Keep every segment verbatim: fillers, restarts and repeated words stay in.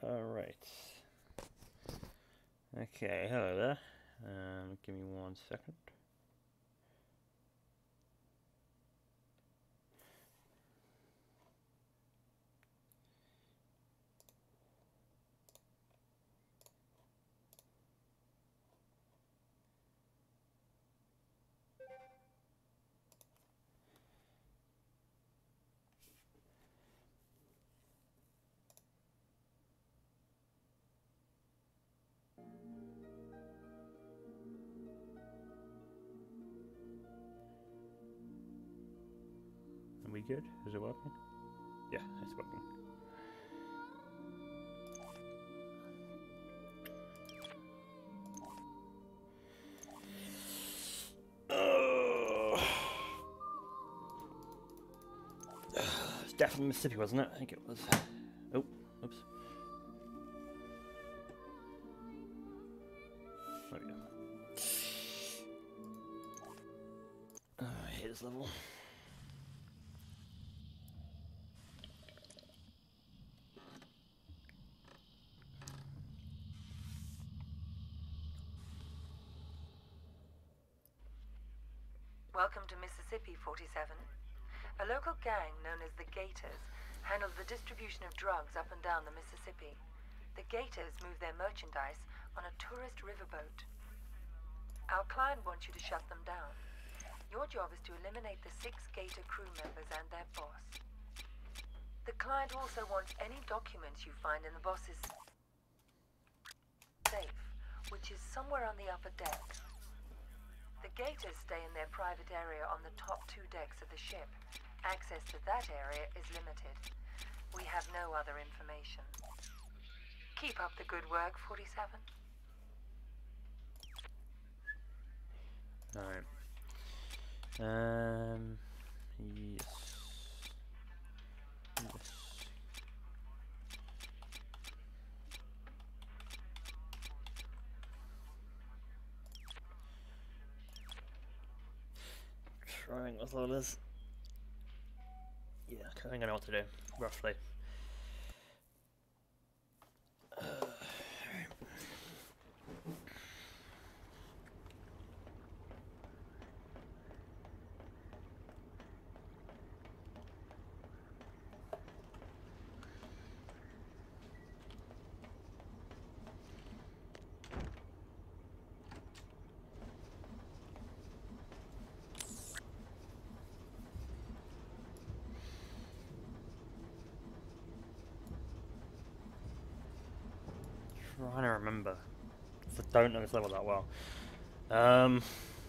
Alright. Okay, hello there. Um, give me one second. Are we good? Is it working? Yeah, it's working. Oh. It's definitely Mississippi, wasn't it? I think it was. Oh, oops. There we go. Oh, I hate this level. Welcome to Mississippi, forty-seven. A local gang known as the Gators handles the distribution of drugs up and down the Mississippi. The Gators move their merchandise on a tourist riverboat. Our client wants you to shut them down. Your job is to eliminate the six Gator crew members and their boss. The client also wants any documents you find in the boss's safe, which is somewhere on the upper deck. The Gators stay in their private area on the top two decks of the ship. Access to that area is limited. We have no other information. Keep up the good work, forty-seven. Alright. Um, yes. Yes. Trying with all this. Yeah, I think I know what to do, roughly. Uh, trying to remember. I don't know this level that well. Um.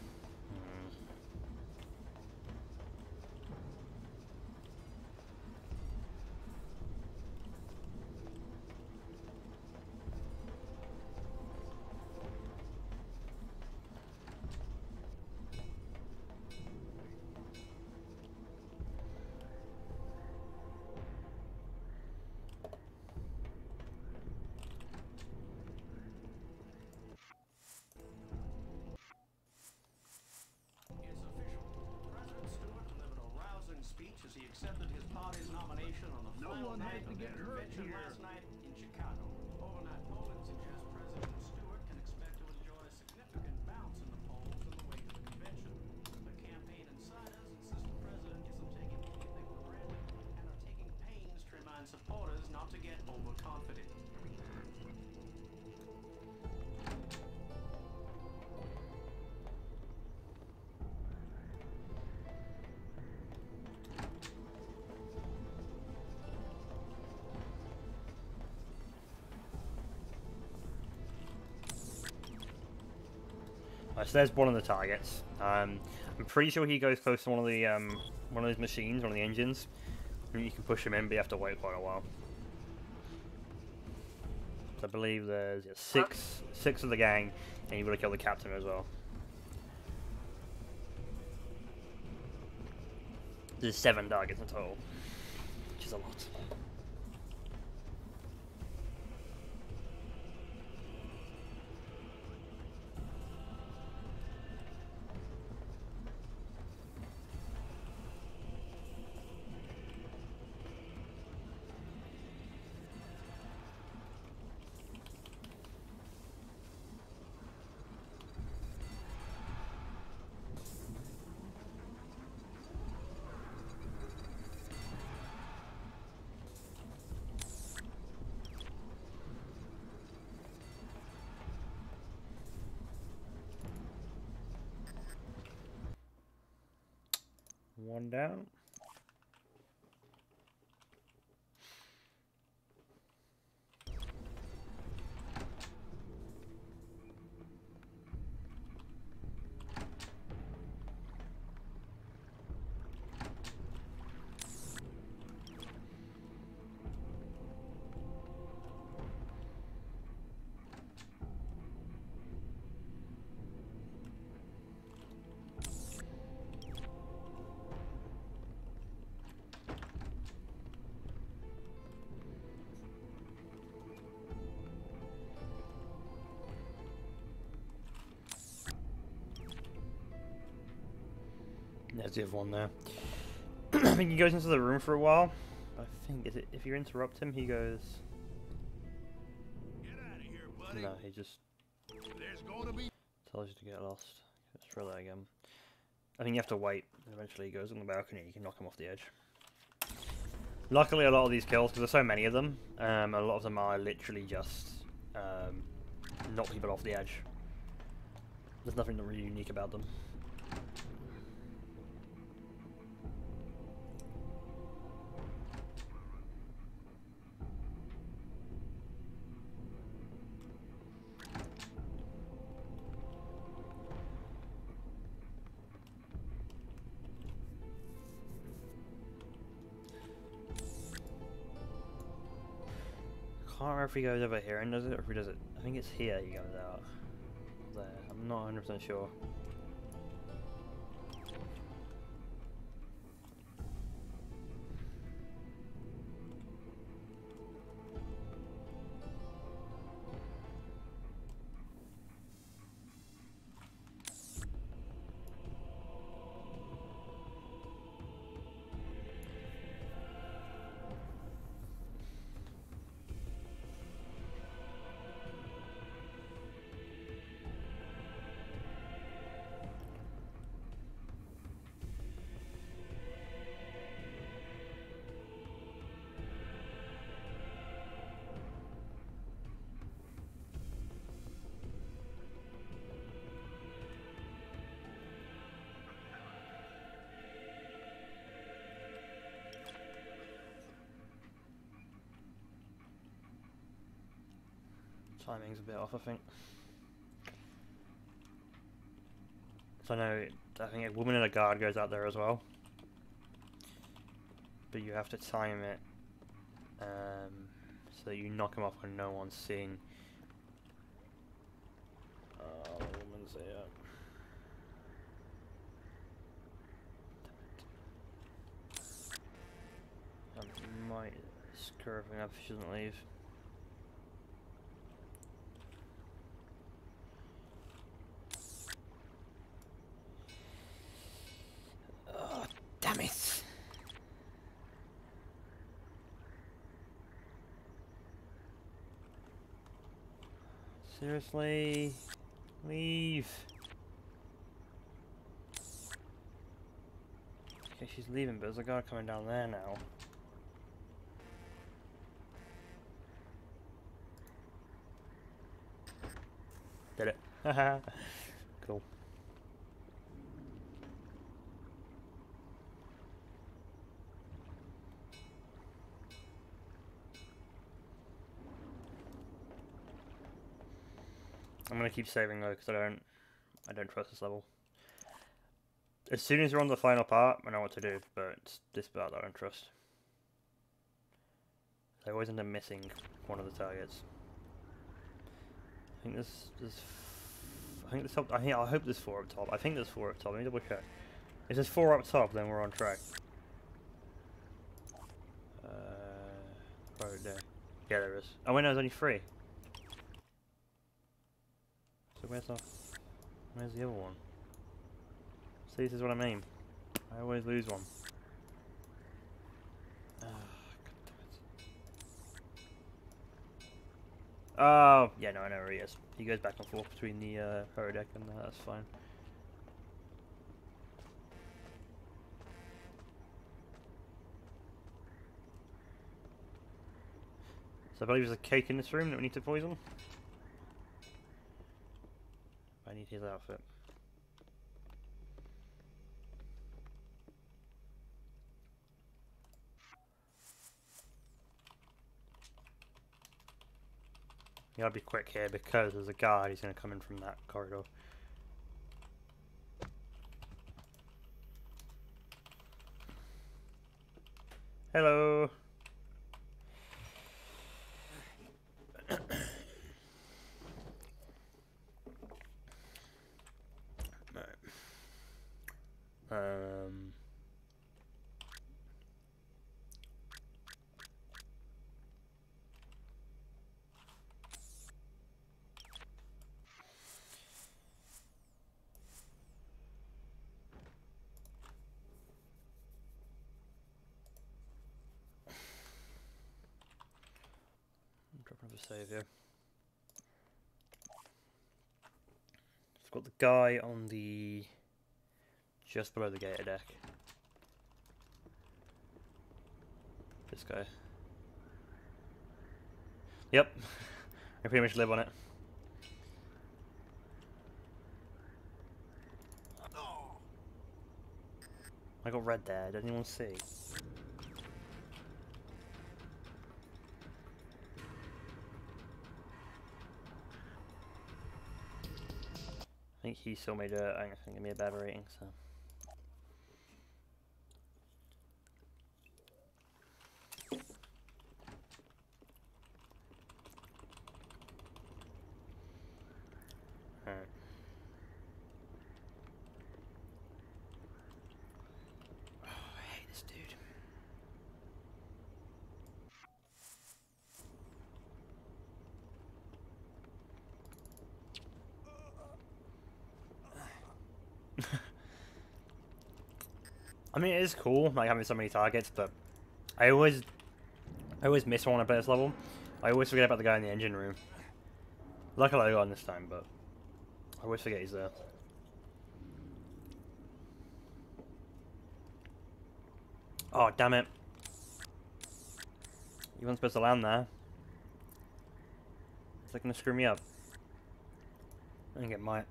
As he accepted his party's nomination on the No final one night had to of get their hurt convention here. last night in Chicago. Overnight polling suggests President Stewart can expect to enjoy a significant bounce in the polls in the wake of the convention. The campaign insiders insist the president isn't taking anything for granted and are taking pains to remind supporters not to get overconfident. Right, so there's one of the targets. Um, I'm pretty sure he goes close to one of the um, one of those machines, one of the engines. And you can push him in, but you have to wait quite a while. So I believe there's yeah, six six of the gang, and you've got to kill the captain as well. There's seven targets in total, which is a lot. One down. There's the other one there. I think he goes into the room for a while. I think is it if you interrupt him, he goes. Get out of here, buddy. No, he just There's gonna be tells you to get lost. Let's try that again. I think you have to wait. Eventually, he goes on the balcony. You can knock him off the edge. Luckily, a lot of these kills, because there's so many of them, um, a lot of them are literally just um, knock people off the edge. There's nothing really unique about them. I can't remember if he goes over here and does it, or if he does it. I think it's here he goes out. There. I'm not one hundred percent sure. Timing's a bit off, I think. So I know, I think a woman and a guard goes out there as well. But you have to time it um, so that you knock him off when no one's seeing. Oh, the woman's there. I might screw everything up if she doesn't leave. Damn it! Seriously? Leave! Okay, she's leaving, but there's a guy coming down there now. Did it. Haha. Cool. I'm gonna keep saving though, because I don't, I don't trust this level. As soon as you're on the final part, I know what to do, but it's this part I don't trust. I always end up missing one of the targets. I think there's, there's, I think there's, I think I hope there's four up top. I think there's four up top. Let me double check. If there's four up top, then we're on track. Uh, right there. Yeah, there is. Oh wait, no, there's only three. So where's the, where's the other one? See, this is what I mean. I always lose one. Oh, oh, yeah, no, I know where he is. He goes back and forth between the uh, holodeck and uh, that's fine. So I believe there's a cake in this room that we need to poison. I need his outfit. You gotta be quick here because there's a guard who's gonna come in from that corridor. Hello. Um. Drop another save here. I've got the guy on the just below the gated deck. This guy. Yep. I pretty much live on it. I got red there, did anyone see? I think he still made a, I think give me a bad rating, so. Alright. Oh, I hate this dude. I mean, it is cool, like, having so many targets, but I always, I always miss one on a base level. I always forget about the guy in the engine room. Luckily I got on this time, but I always forget he's there. Oh, damn it. You weren't supposed to land there. Is that gonna screw me up? I think it might.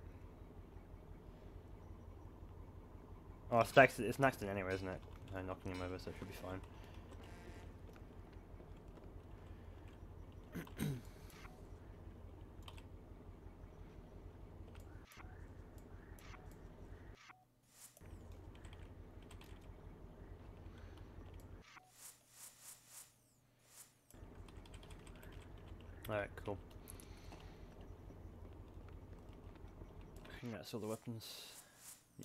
Oh, it's next, it's next in anyway, isn't it? I'm knocking him over, so it should be fine. Alright, cool. I think that's all the weapons. Yeah.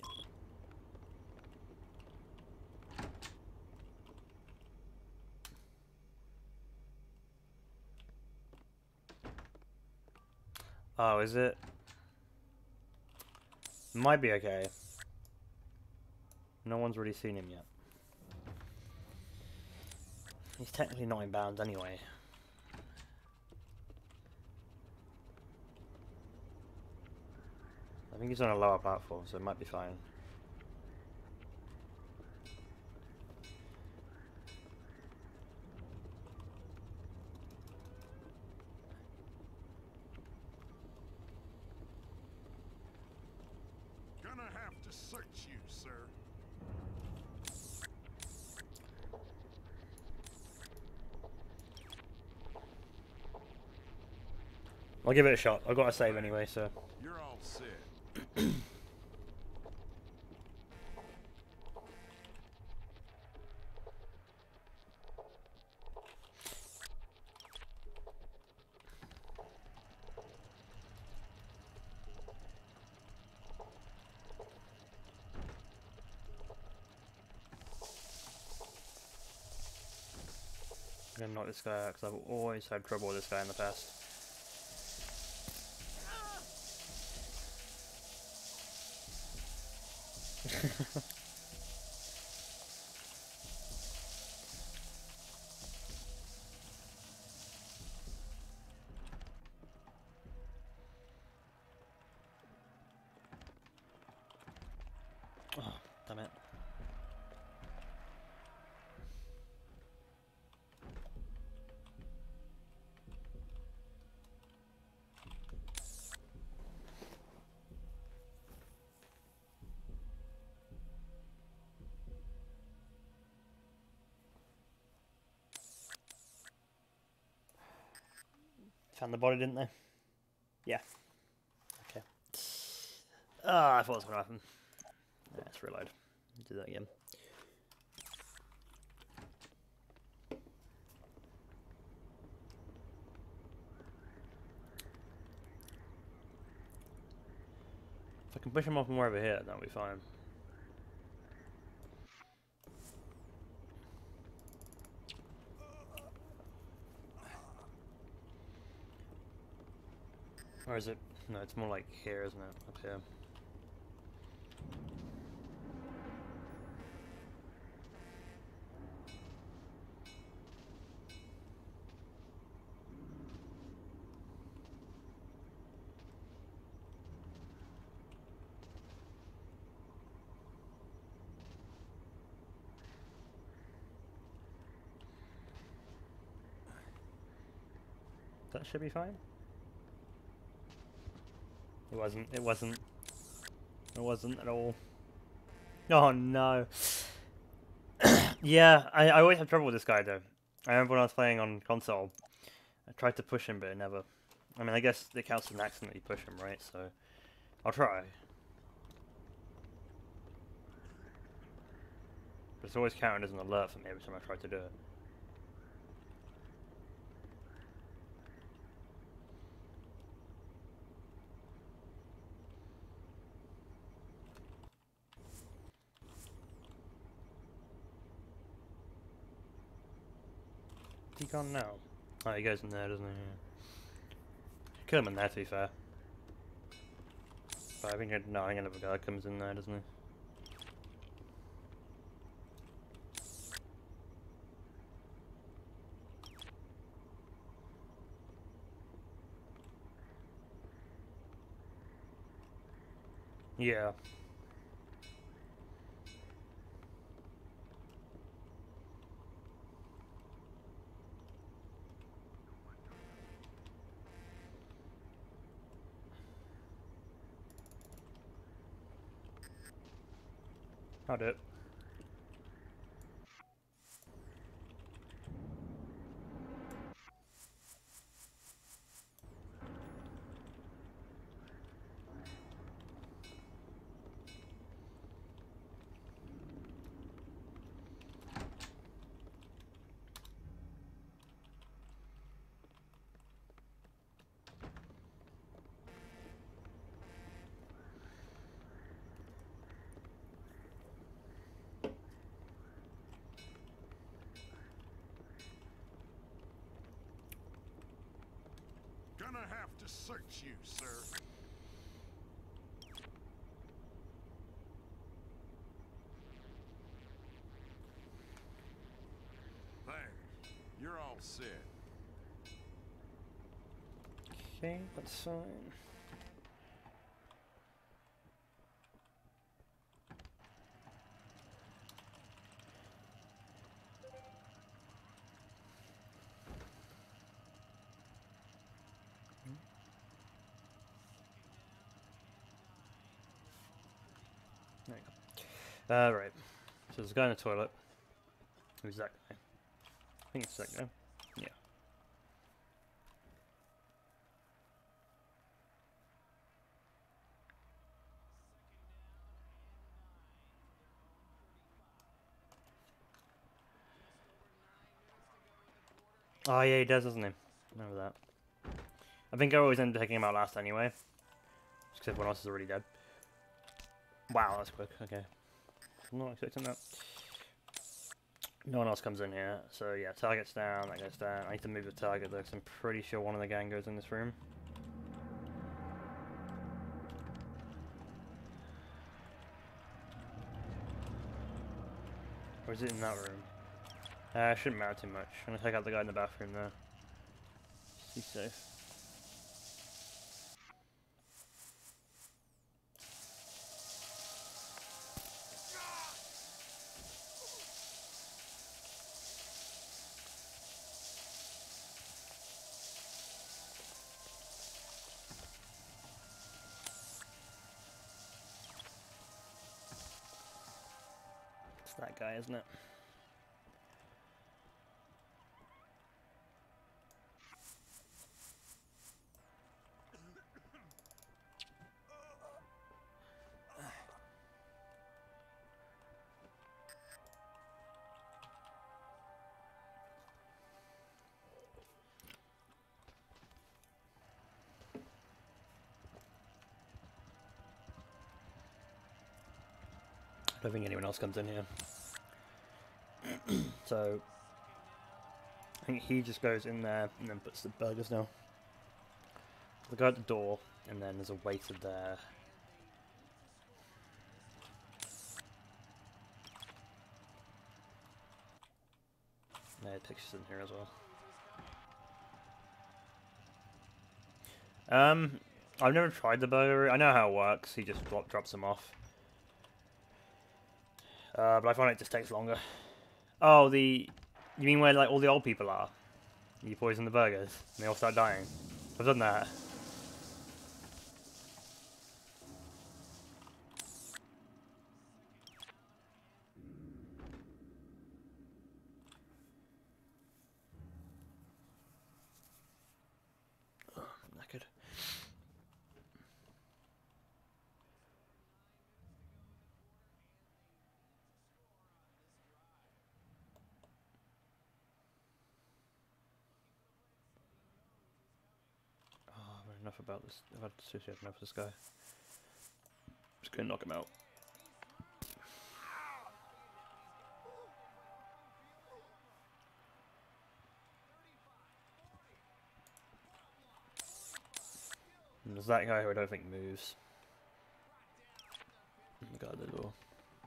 Oh, is it? Might be okay. No one's really seen him yet. He's technically not in bounds anyway. I think he's on a lower platform, so it might be fine. Gonna have to search you, sir. I'll give it a shot. I've got to save anyway, so. You're all set. I'm gonna knock this guy out because I've always had trouble with this guy in the past. Oh, damn it. Found the body, didn't they? Yeah. Okay. Ah, I thought it was going to happen. Yeah, let's reload. Do that again. If I can push him off more over here, that'll be fine. Or is it? No, it's more like here, isn't it? Up here. That should be fine. It wasn't. It wasn't. It wasn't at all. Oh no. Yeah, I, I always have trouble with this guy though. I remember when I was playing on console, I tried to push him, but it never. I mean, I guess it counts as an accident that you push him, right? So, I'll try. But it's always counted as an alert for me every time I try to do it. He gone now? Oh, he goes in there, doesn't he? Yeah. Kill him in there, to be fair. But I think it, no, I think another guy comes in there, doesn't he? Yeah. I'll do it. Gonna have to search you, sir. There. You're all set. Okay, that's fine. There you go. Uh, right. So there's a guy in the toilet. Who's that guy? I think it's that guy. Yeah. Oh yeah, he does, doesn't he? Remember that. I think I always end up taking him out last anyway. Just because everyone else is already dead. Wow, that's quick. Okay. I'm not expecting that. No one else comes in here. So yeah, target's down, that goes down. I need to move the target though, because I'm pretty sure one of the gang goes in this room. Or is it in that room? Uh, shouldn't matter too much. I'm gonna take out the guy in the bathroom there. He's safe. It's that guy, isn't it? I don't think anyone else comes in here. So I think he just goes in there and then puts the burgers down. The guy at the door, and then there's a waiter there. Yeah, pictures in here as well. Um, I've never tried the burger. I know how it works. He just drop, drops them off. Uh, but I find it just takes longer. Oh, the... You mean where like all the old people are? You poison the burgers, and they all start dying. I've done that. Oh, I'm knackered. Enough about this. I've had associated enough with this guy. Just gonna knock him out. And there's that guy who I don't think moves. Guard the door.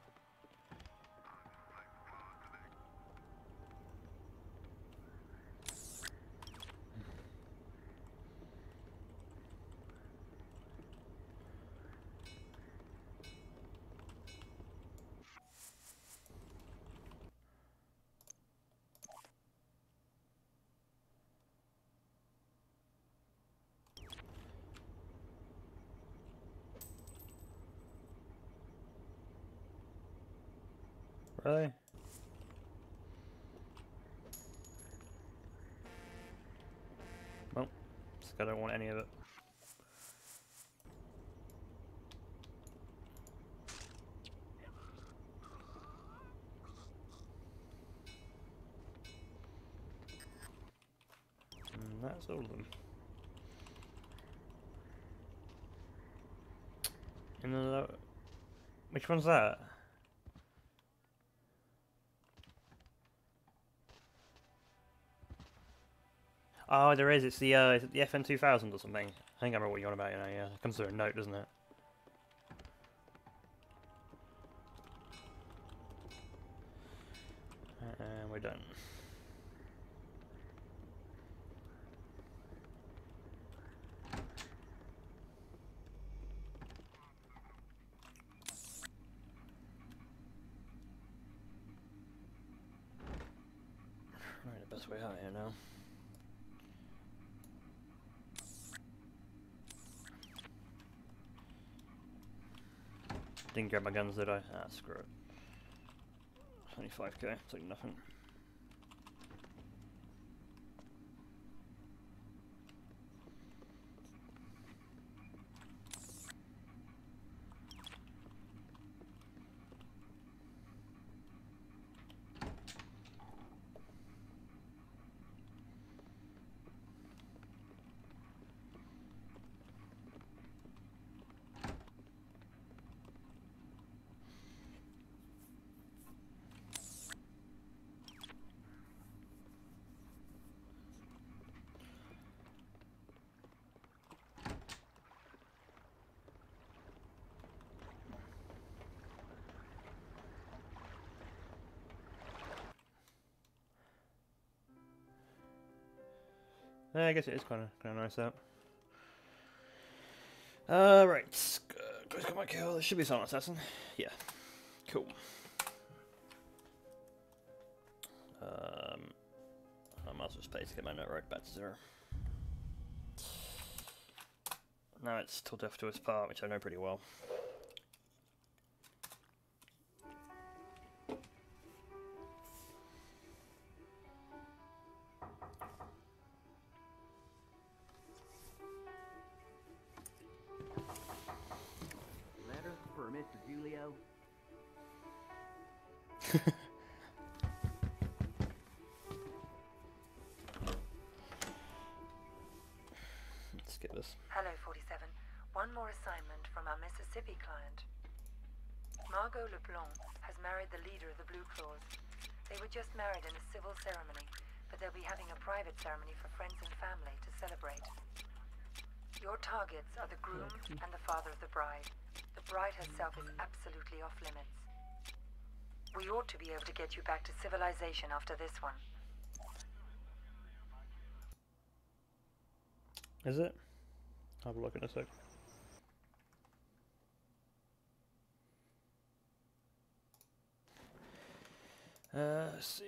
Really? Well, this guy don't want any of it. And that's all of them. And then, uh, which one's that? Oh, there is. It's the uh, is it the F N two thousand or something. I think I remember what you're on about. You know, yeah, it comes through a note, doesn't it? And we're done. Right, the best way out here now. Didn't grab my guns, did I? Ah, screw it. twenty-five K, it's like nothing. Yeah, I guess it is kind of kind of nice out. Uh, right. Guys, got my kill. There should be a silent assassin. Yeah. Cool. Um, I might as well space to get my note right back to zero. Now it's till death to its part, which I know pretty well. Letter for Mister Julio. Let's get this. Hello, forty-seven. One more assignment from our Mississippi client. Margot LeBlanc has married the leader of the Blue Claws. They were just married in a civil ceremony, but they'll be having a private ceremony for friends and family to celebrate. Your targets are the groom and the father of the bride. The bride herself is absolutely off limits. We ought to be able to get you back to civilization after this one. Is it? Have a look in a sec. Uh, let's see.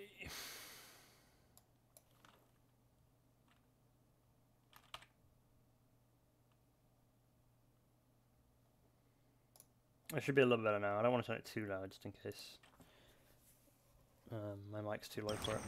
I should be a little better now. I don't want to turn it too loud just in case um, my mic's too low for it.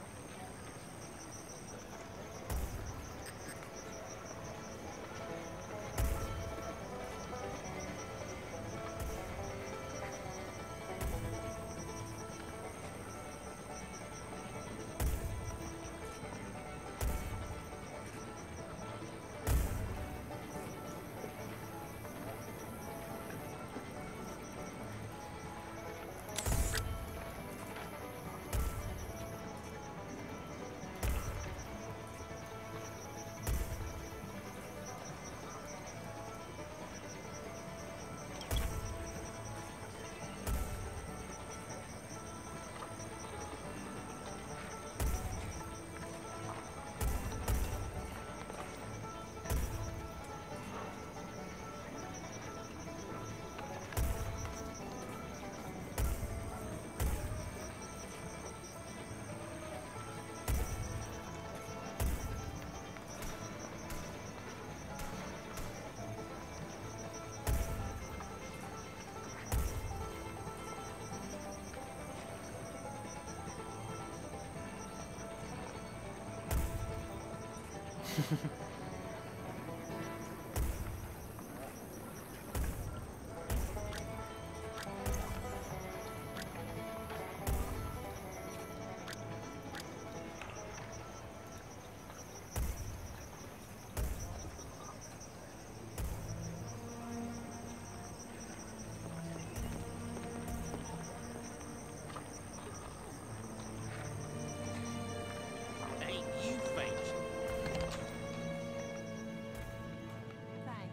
Ain't you famous? Thank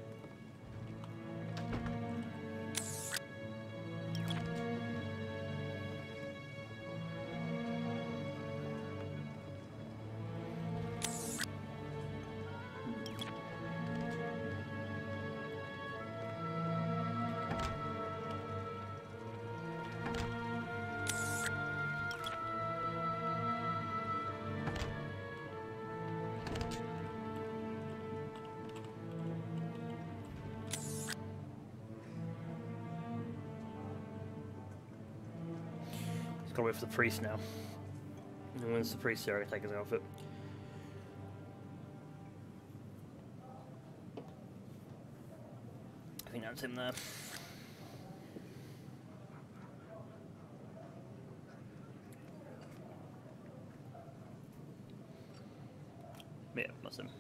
He's got to wait for the priest now. And once the priest here, I take his outfit. I think that's him there. Yeah, that's him.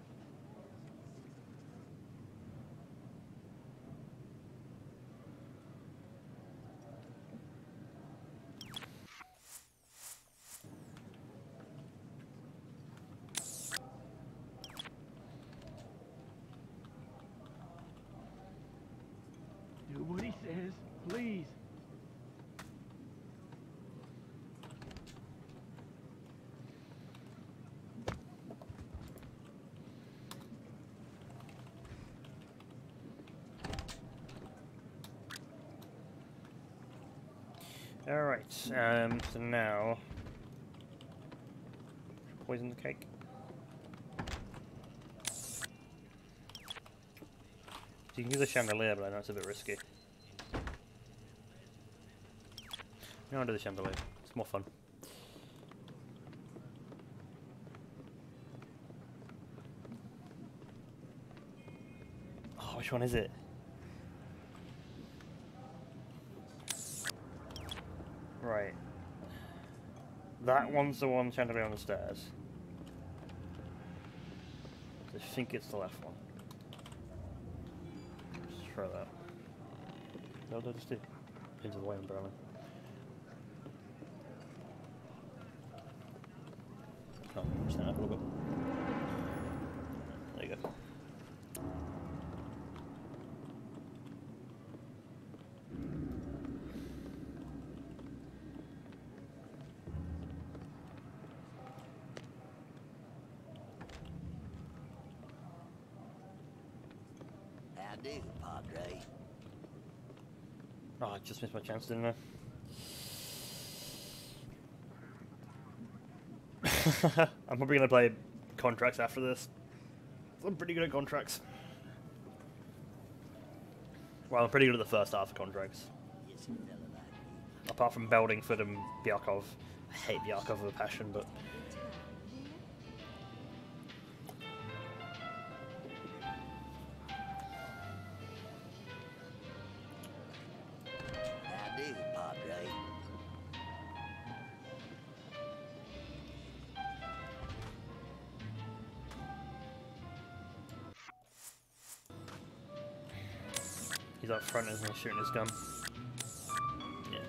Do what he says, please. Alright, um, so now... Poison the cake. You can use a chandelier, but I know it's a bit risky. No, I'll do the chandelier. It's more fun. Oh, which one is it? Right. That one's the one chandelier on the stairs. I think it's the left one. Just try that. No, no, just do. seconds away, apparently. Oh, stand up a little bit. There you go. How do, Padre? Oh, I just missed my chance, didn't I? I'm probably gonna play contracts after this. I'm pretty good at contracts. Well, I'm pretty good at the first half of contracts. Yes, a fella like you. Apart from Beldingford and Byakov. I hate Byakov with a passion, but How do, Padre? he's up front, isn't he, shooting his gun? Yeah.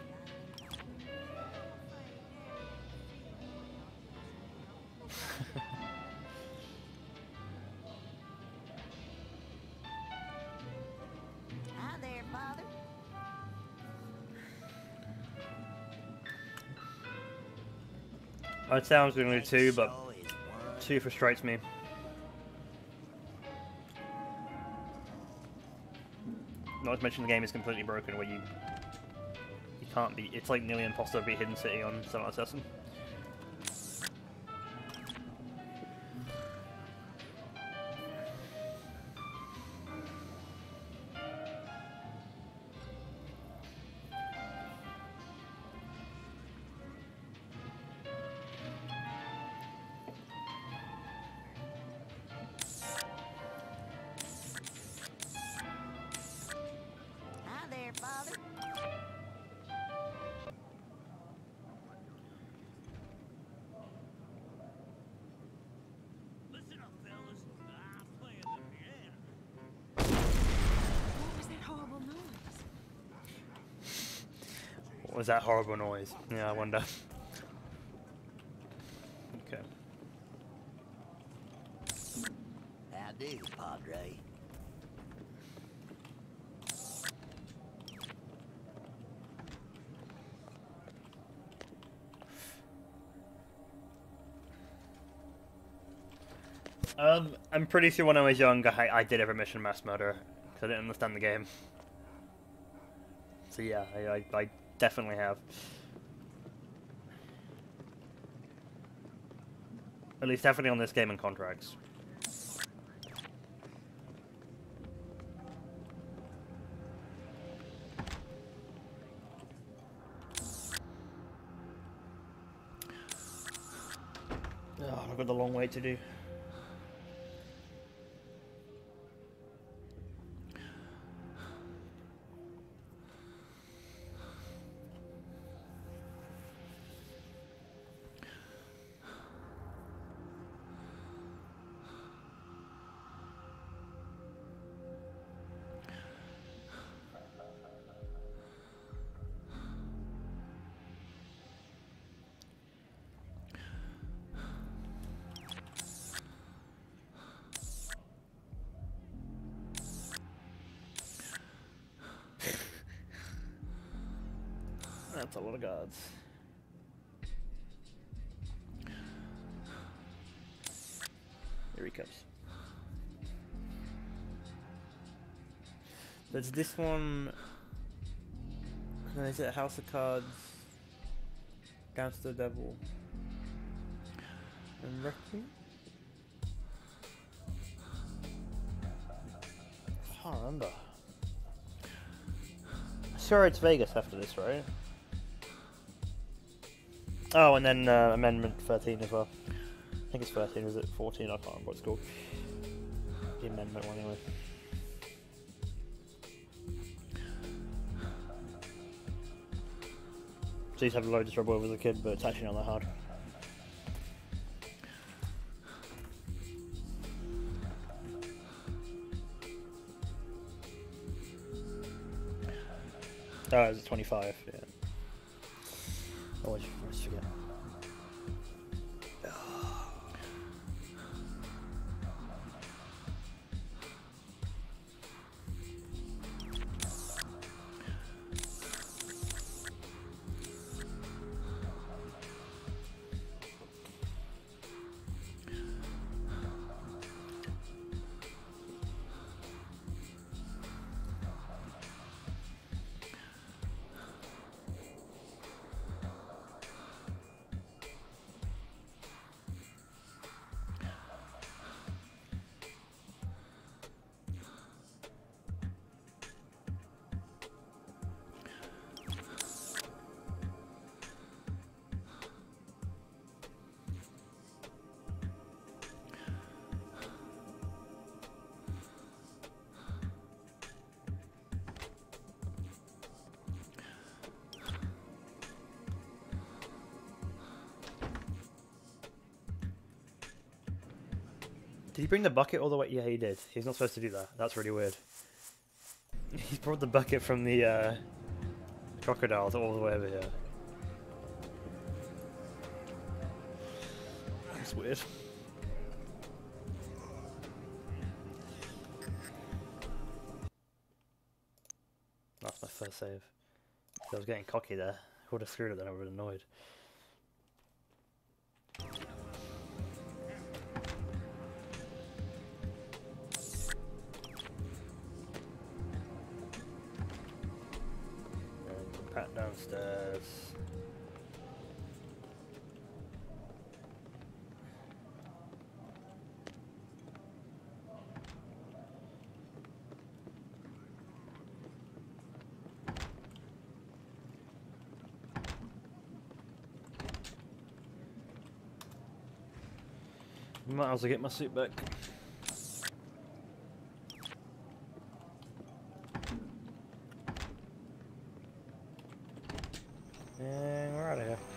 Hi there, Father. I'd say I was going to do two, but So is one. two frustrates me. Not to mention the game is completely broken, where you you can't be. It's like nearly impossible to beat Hidden City on Silent Assassin. Hi there, Father. Listen up, fellas. I'm playing the piano. What was that horrible noise? What was that horrible noise? Yeah, I wonder. Okay. How do, Padre? Um, I'm pretty sure when I was young, I, I did every mission mass murder because I didn't understand the game. So yeah, I, I, I definitely have. At least definitely on this game and contracts. Oh, I've got a long way to do. That's a lot of guards. Here he comes. There's this one. No, is it House of Cards? Dance to the Devil. And Requiem? I can't remember. Sure, it's Vegas after this, right? Oh, and then uh, Amendment thirteen as well. I think it's thirteen, is it fourteen? I can't remember what it's called. The Amendment one, anyway. So I used to have loads of trouble with as a kid, but it's actually not that hard. Oh, is it twenty-five? Yeah. Always, always forget. Did he bring the bucket all the way? Yeah, he did. He's not supposed to do that. That's really weird. He brought the bucket from the uh, crocodiles all the way over here. That's weird. That's my first save. I was getting cocky there. I would have threw it, then I would have been annoyed. Pat downstairs. Might as well get my suit back. And we're out of here.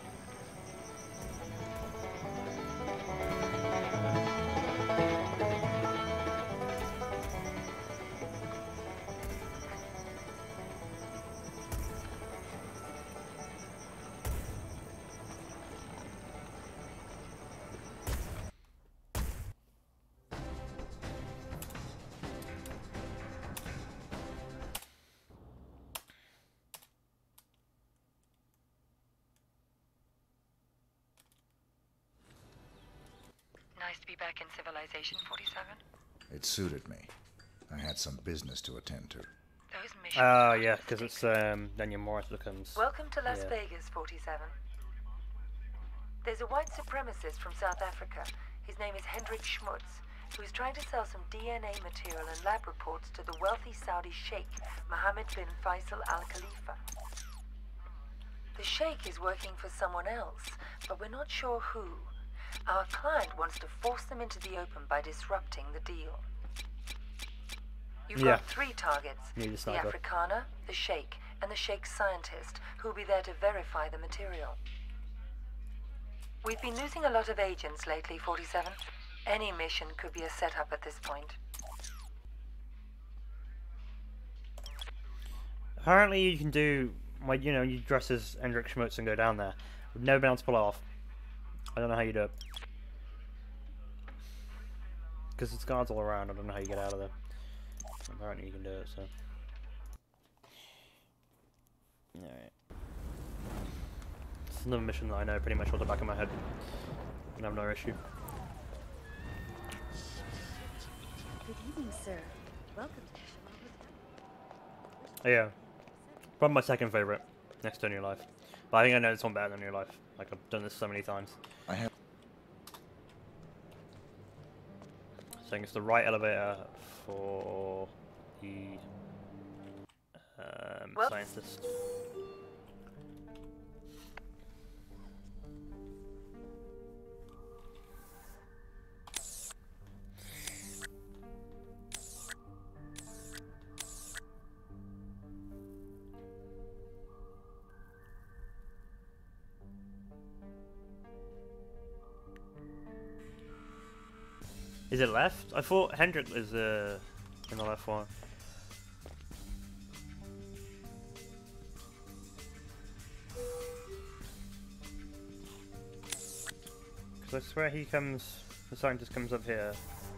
Nice to be back in Civilization forty-seven. It suited me. I had some business to attend to. Those missions. Oh yeah, because it's um, Daniel Morris becomes. Welcome to Las yeah. Vegas, forty-seven. There's a white supremacist from South Africa. His name is Hendrik Schmutz, who is trying to sell some D N A material and lab reports to the wealthy Saudi sheikh, Mohammed bin Faisal Al Khalifa. The sheikh is working for someone else, but we're not sure who. Our client wants to force them into the open by disrupting the deal. You've Yeah. got three targets, Need a the sniper. Afrikaner, the sheikh, and the sheikh's scientist, who will be there to verify the material. We've been losing a lot of agents lately, forty-seven. Any mission could be a setup at this point. Apparently you can do, like, you know, you dress as Hendrik Schmutz and go down there. We've never been able to pull it off. I don't know how you do it. Because there's guards all around, I don't know how you get out of there. Apparently you can do it, so. Alright. It's another mission that I know pretty much off the back of my head. And I have no issue. Good evening, sir. Welcome to Oh, yeah. Probably my second favourite, next to New Life. But I think I know this one better than New Life. Like, I've done this so many times. I have. Saying it's the right elevator for the um, Well- scientist. Is it left? I thought Hendrik was uh, in the left one. So I swear he comes, the scientist comes up here.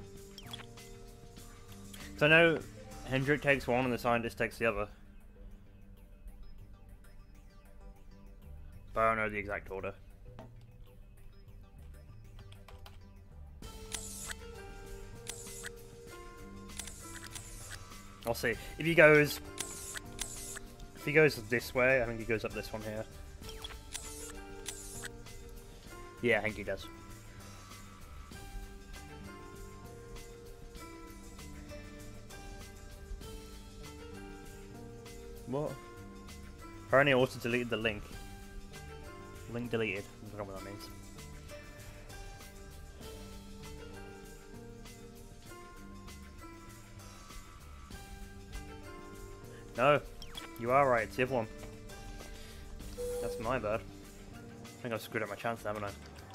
So I know Hendrik takes one and the scientist takes the other. But I don't know the exact order. I'll see. If he goes... If he goes this way, I think he goes up this one here. Yeah, I think he does. What? Apparently I also deleted the link. Link deleted. I don't know what that means. No, you are right, it's the other one. That's my bad. I think I've screwed up my chance, haven't I?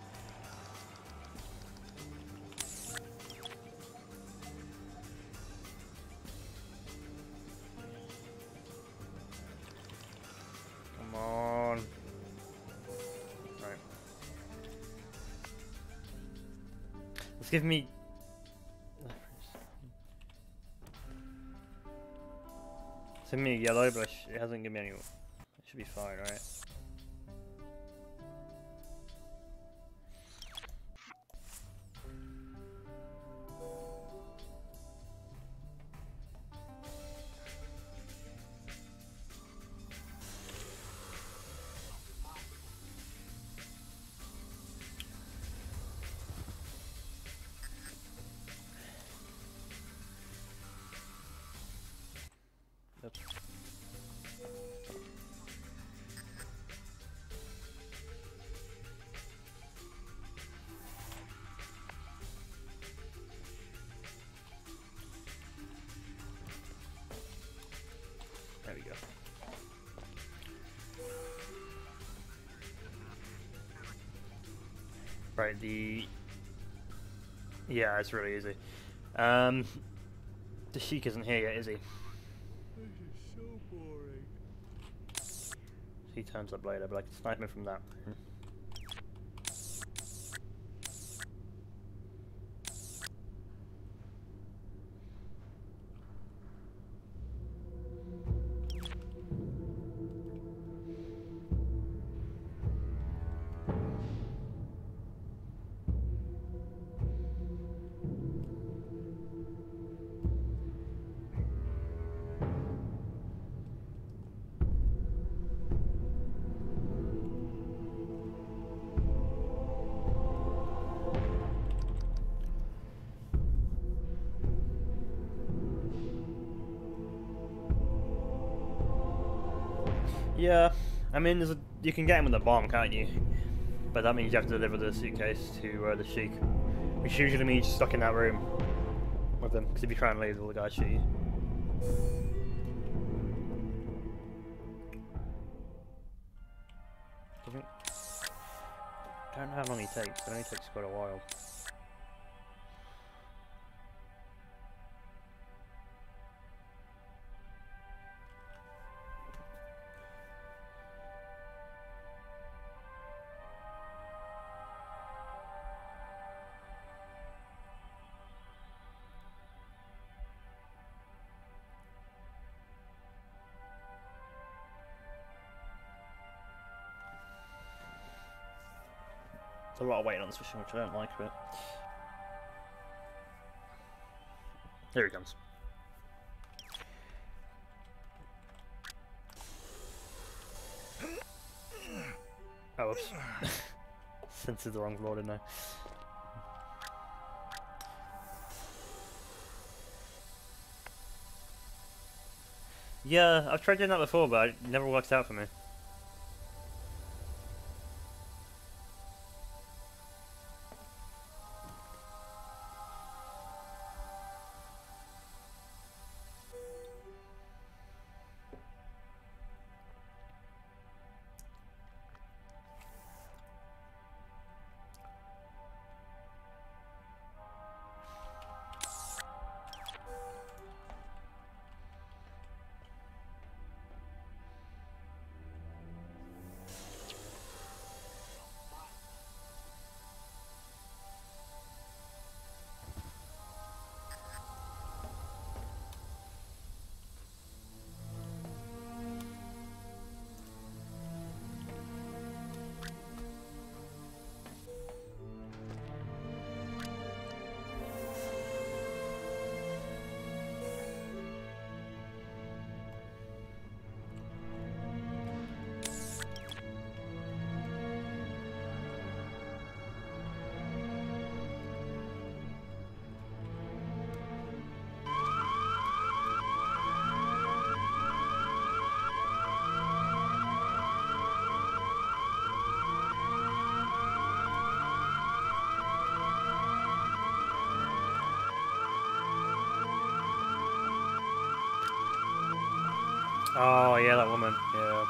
Come on. Right. Let's give me... It's given me a yellow, but it hasn't given me any... It should be fine, right? There we go. Right, the... Yeah, it's really easy. Um, the Sheik isn't here yet, is he? This is so boring. He turns up later, but I can snipe him from that. Yeah, I mean, there's a, you can get him with a bomb, can't you? But that means you have to deliver the suitcase to uh, the Sheik, which usually means you're stuck in that room with them, because if you try and leave, all the guys shoot you. I think, I don't know how long he takes, it only takes quite a while. There's a lot of waiting on this mission, which I don't like, but... Here he comes. Oh, whoops. Censored the wrong floor, didn't I? Yeah, I've tried doing that before, but it never works out for me. Oh yeah, that woman. Yeah.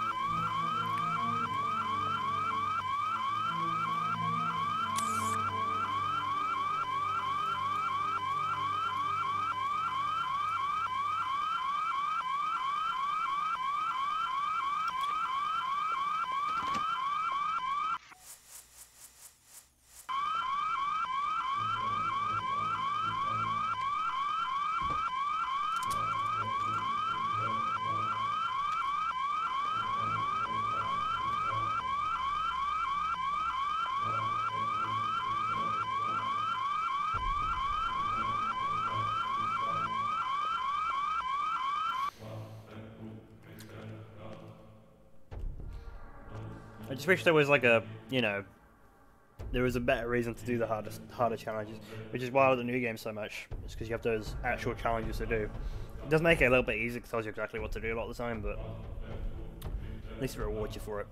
I just wish there was like a, you know, there was a better reason to do the hardest, harder challenges, which is why I like the new game so much. It's because you have those actual challenges to do. It does make it a little bit easier, because it tells you exactly what to do a lot of the time, but at least it rewards you for it.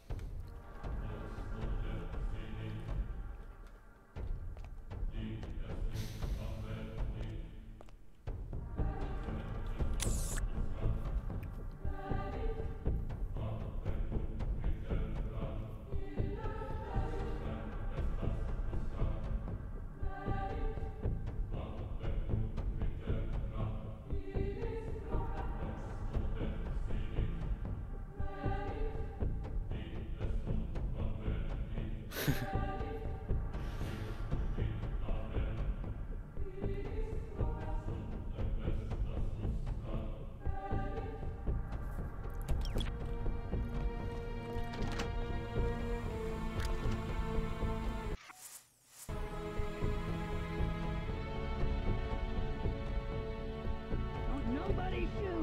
Nobody shoot!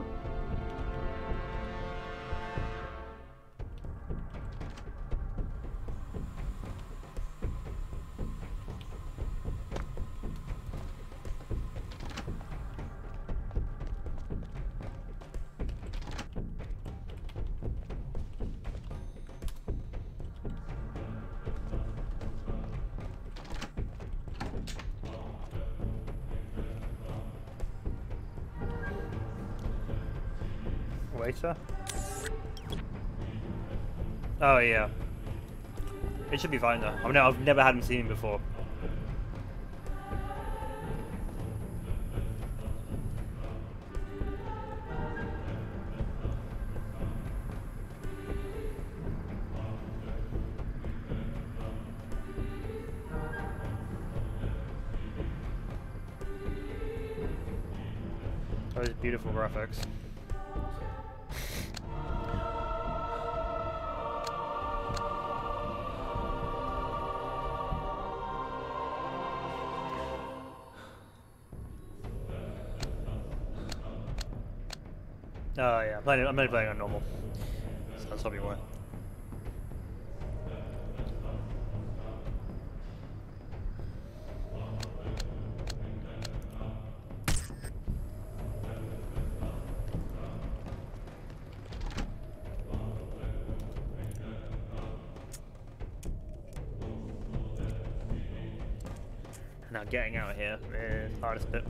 Waiter? Oh yeah. It should be fine though. I mean, I've never had him seen him before. Those beautiful graphics. Oh yeah, I'm playing, I'm only playing on normal, so that's probably why. Now getting out of here is the hardest bit.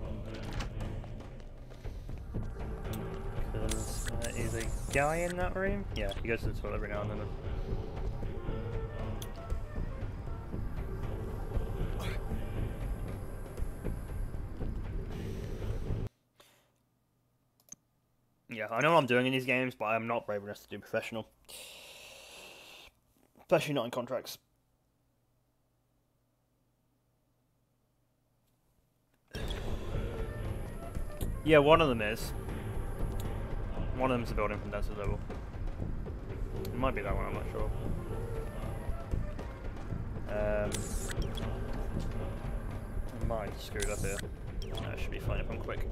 Because uh, is a guy in that room? Yeah, he goes to the toilet every now and then. Yeah, I know what I'm doing in these games, but I'm not brave enough to do professional. Especially not in contracts. Yeah, one of them is. One of them's a building condenser level. It might be that one, I'm not sure. Um, I might screw it up here. That should be fine if I'm quick.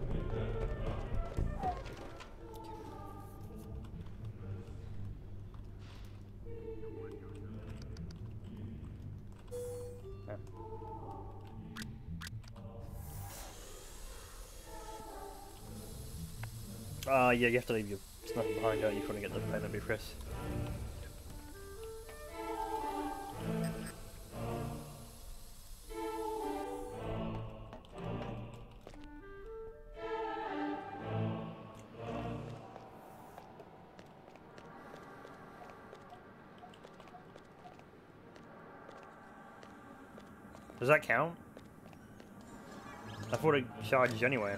Yeah. Ah, uh, yeah, you have to leave your stuff behind, don't you, if you want to get the payment before Chris. Does that count? I thought it charged anyway.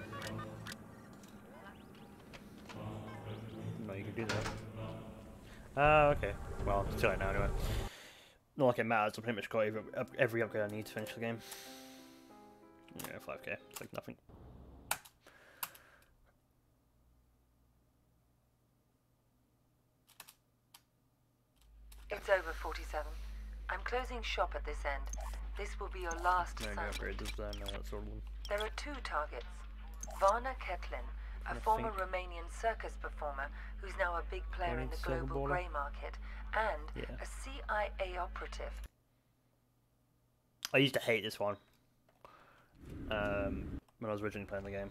No, you can do that. Ah, uh, okay. Well, it's too late now anyway. Not like it matters, I pretty much got every, every upgrade I need to finish the game. Yeah, five K. It's like nothing. It's over, forty-seven. I'm closing shop at this end. This will be your last No, no assignment. upgrade, is there? No, that's all of them. There are two targets. Varna Ketlin, a I former think- Romanian circus performer who's now a big player in the Silver global baller? grey market, and Yeah. a C I A operative. I used to hate this one. Um, when I was originally playing the game.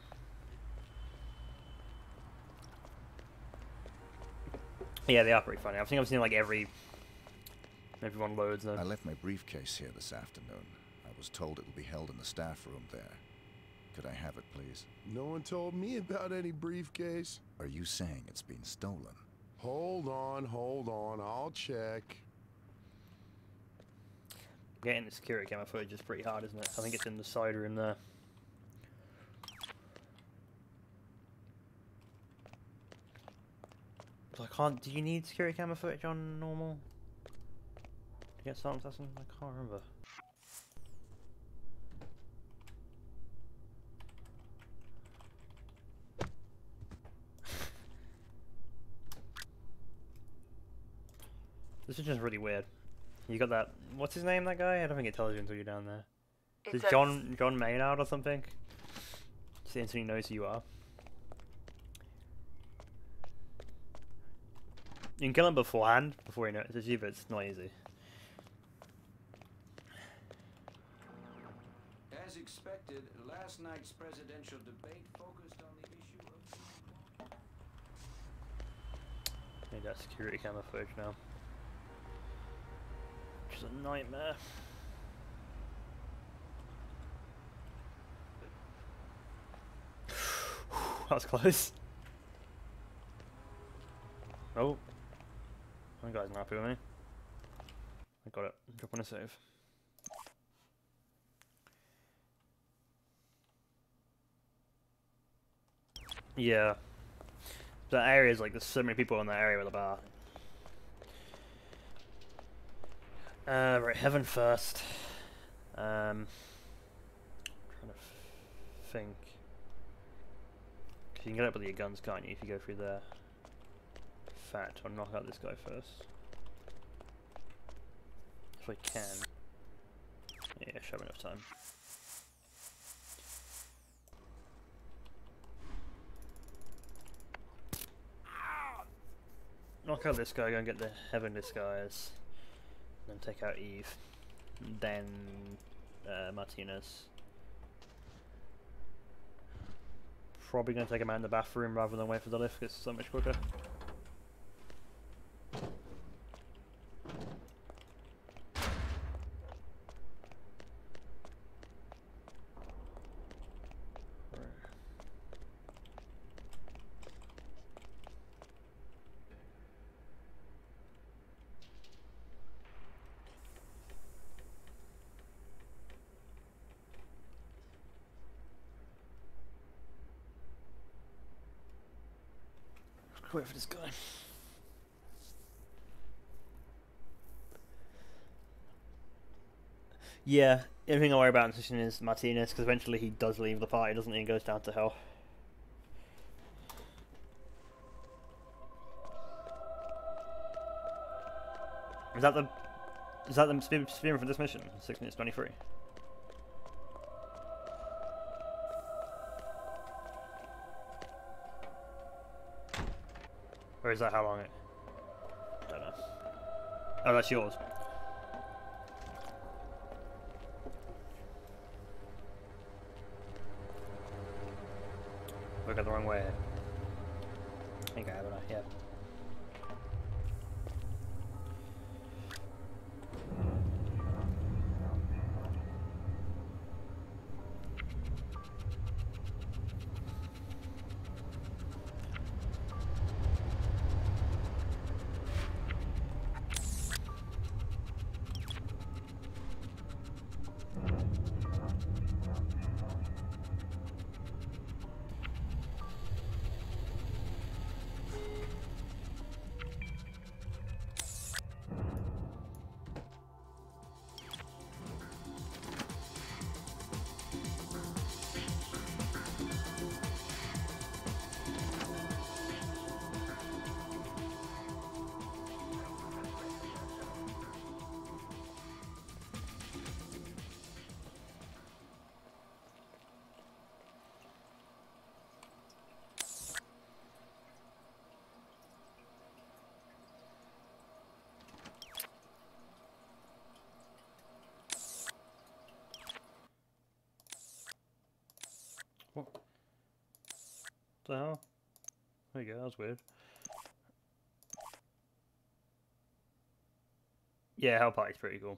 Yeah, they are pretty funny. I think I've seen like every everyone loads them. I left my briefcase here this afternoon. I was told it will be held in the staff room there. Could I have it, please? No one told me about any briefcase. Are you saying it's been stolen? Hold on, hold on. I'll check. Getting the security camera footage is pretty hard, isn't it? I think it's in the side room there. So I can't. Do you need security camera footage on normal to get Silent Assassin? I can't remember. This is just really weird. You got that. What's his name? That guy? I don't think it tells you until you're down there. Is It's it John John Maynard or something? Just instantly knows who you are. You can kill him beforehand, before he notices you, but it's not easy. As expected, last night's presidential debate focused on the issue of... Need that security camera footage now. Which is a nightmare. That was close. Oh. That guy's not happy with me. I got it. Drop on a save. Yeah. That area is like, there's so many people in that area with a bar. Uh, right, heaven first. Um, trying to f think. Cause you can get up with your guns, can't you, if you go through there. In fact, I'll knock out this guy first. If I can. Yeah, should have enough time. Knock out this guy, go and get the Heaven Disguise. Then take out Eve. Then uh, Martinez. Probably going to take him out in the bathroom rather than wait for the lift, because it's so much quicker. Wait for this guy. Yeah, the only thing I worry about in this position is Martinez, because eventually he does leave the party, doesn't he, and goes down to hell. Is that the... Is that the speed, speed for this mission? six minutes twenty-three. Or is that how long it... I don't know. Oh, that's yours. Look at the wrong way. I think I have enough, yeah. the hell? There you go, that was weird. Yeah, Hell Party's pretty cool.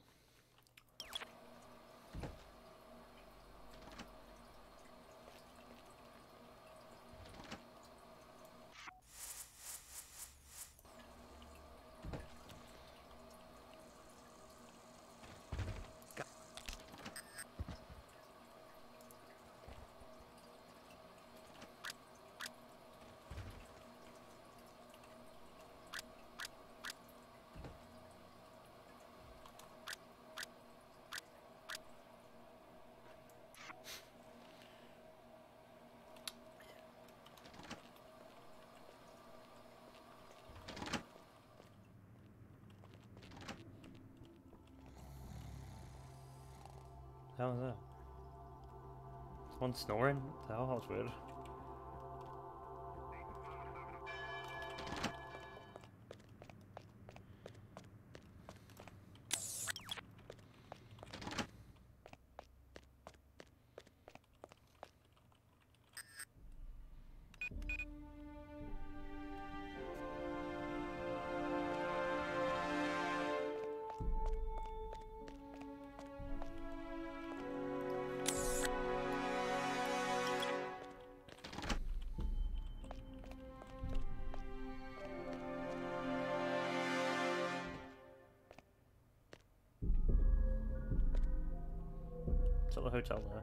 How was that? Someone snoring? What the hell? That was weird. It's at the hotel there.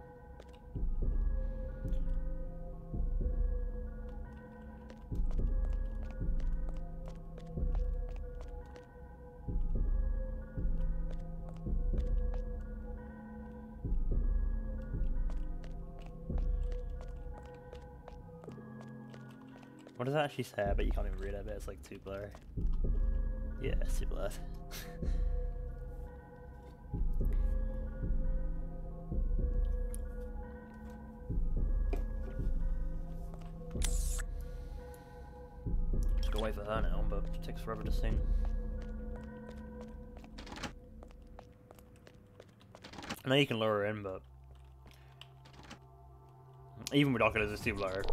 What does that actually say? I bet you can't even read it, I bet it's like too blurry. Yeah, it's too blurred. Just gotta wait for her now, but it takes forever to sing. I know you can lure her in, but even with Oculus, it's too blurred.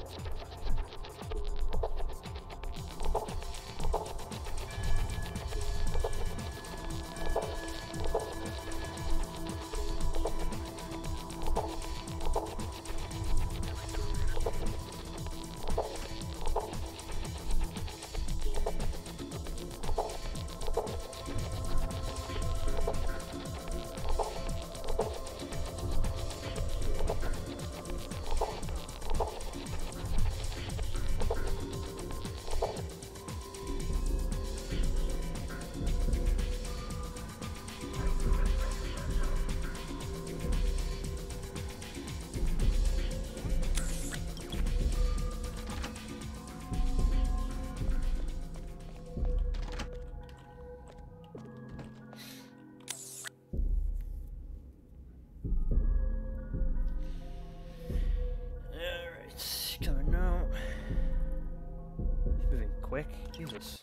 Quick, Jesus.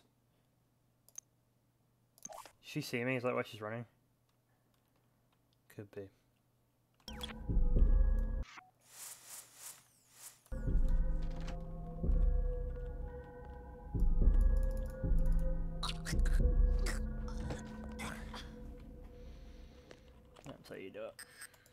Did she see me? Is that why she's running? Could be. That's how you do it.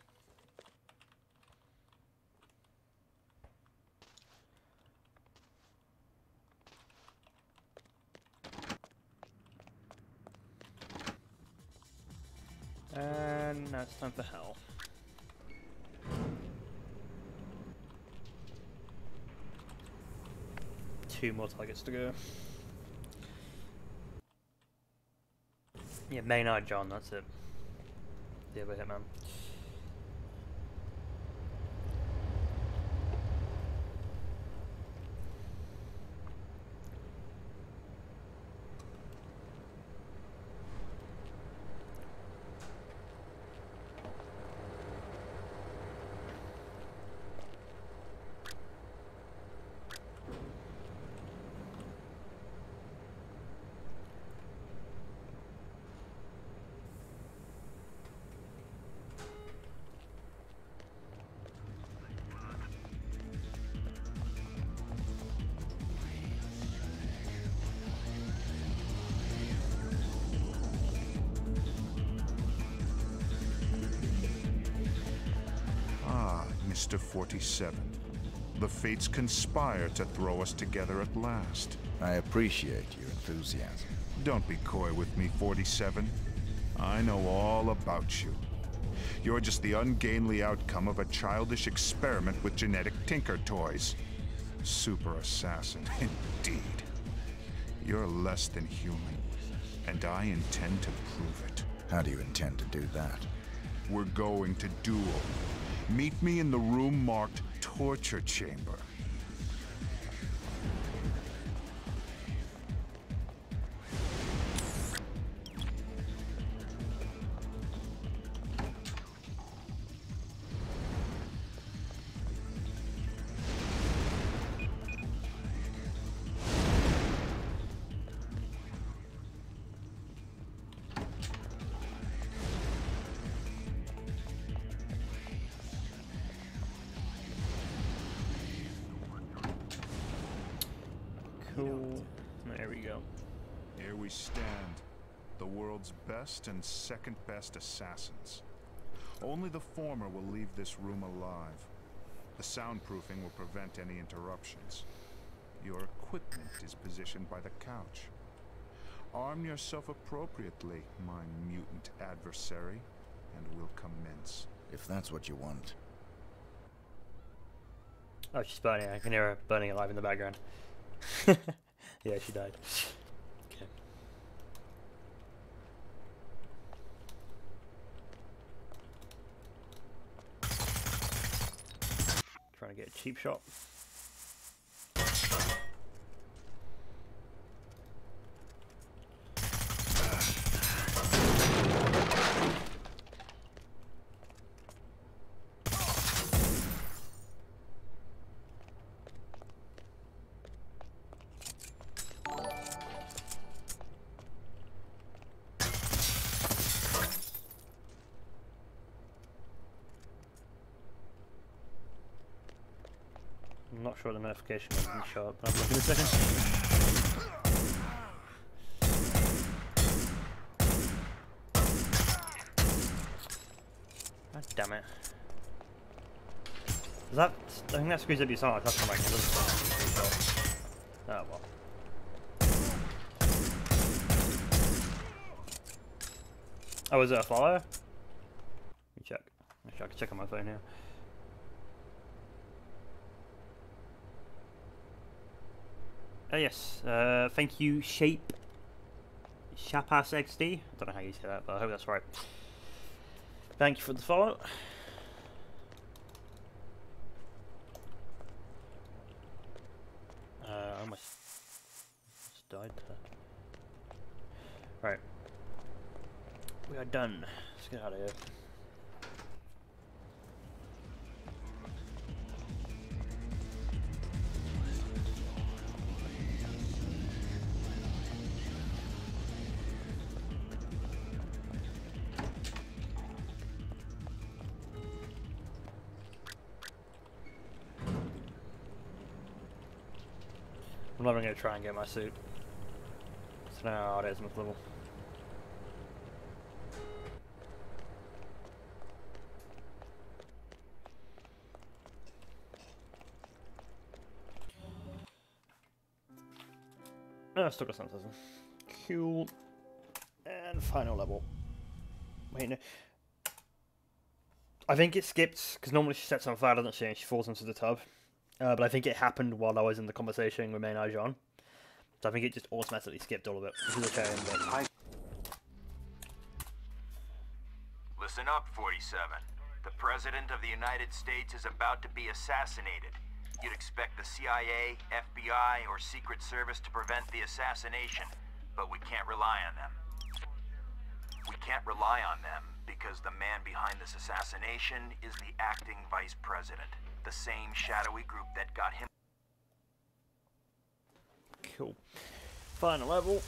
And now it's time for hell. Two more targets to go. Yeah, Maynard John, that's it. The other hitman. Mister forty-seven. The fates conspire to throw us together at last. I appreciate your enthusiasm. Don't be coy with me, forty-seven. I know all about you. You're just the ungainly outcome of a childish experiment with genetic tinker toys. Super assassin, indeed. You're less than human, and I intend to prove it. How do you intend to do that? We're going to duel. Meet me in the room marked Torture Chamber. Cool. There we go. Here we stand, the world's best and second best assassins. Only the former will leave this room alive. The soundproofing will prevent any interruptions. Your equipment is positioned by the couch. Arm yourself appropriately, my mutant adversary, and we'll commence. If that's what you want. Oh, she's burning. I can hear her burning alive in the background. Yeah, she died. Okay. Trying to get a cheap shot. I'm not sure the notification didn't show up, but I'm looking in a second. God damn it. Is that, I think that screws up your sound. That's like, oh well. Oh, is it a follow? Let me check. Actually, I can check on my phone here. Oh yes, uh, thank you, Shape, Shapas X D. I don't know how you say that, but I hope that's right. Thank you for the follow. Uh, I almost, almost died there. Right, we are done. Let's get out of here. I'm not even going to try and get my suit. So now it is with level. Oh, still got some doesn't. Cool. And final level. Wait, no. I think it skipped, because normally she sets on fire, doesn't she, and she falls into the tub. Uh, but I think it happened while I was in the conversation with Maynard Jean. So I think it just automatically skipped all of it. Which is a shame, but... I... Listen up, forty-seven. The President of the United States is about to be assassinated. You'd expect the C I A, F B I, or Secret Service to prevent the assassination, but we can't rely on them. We can't rely on them because the man behind this assassination is the acting Vice President. The same shadowy group that got him. Cool. Final level.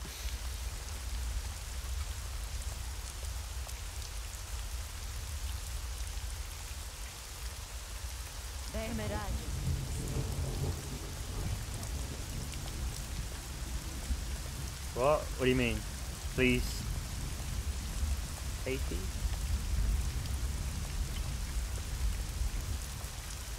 What? What do you mean? Please. eighty?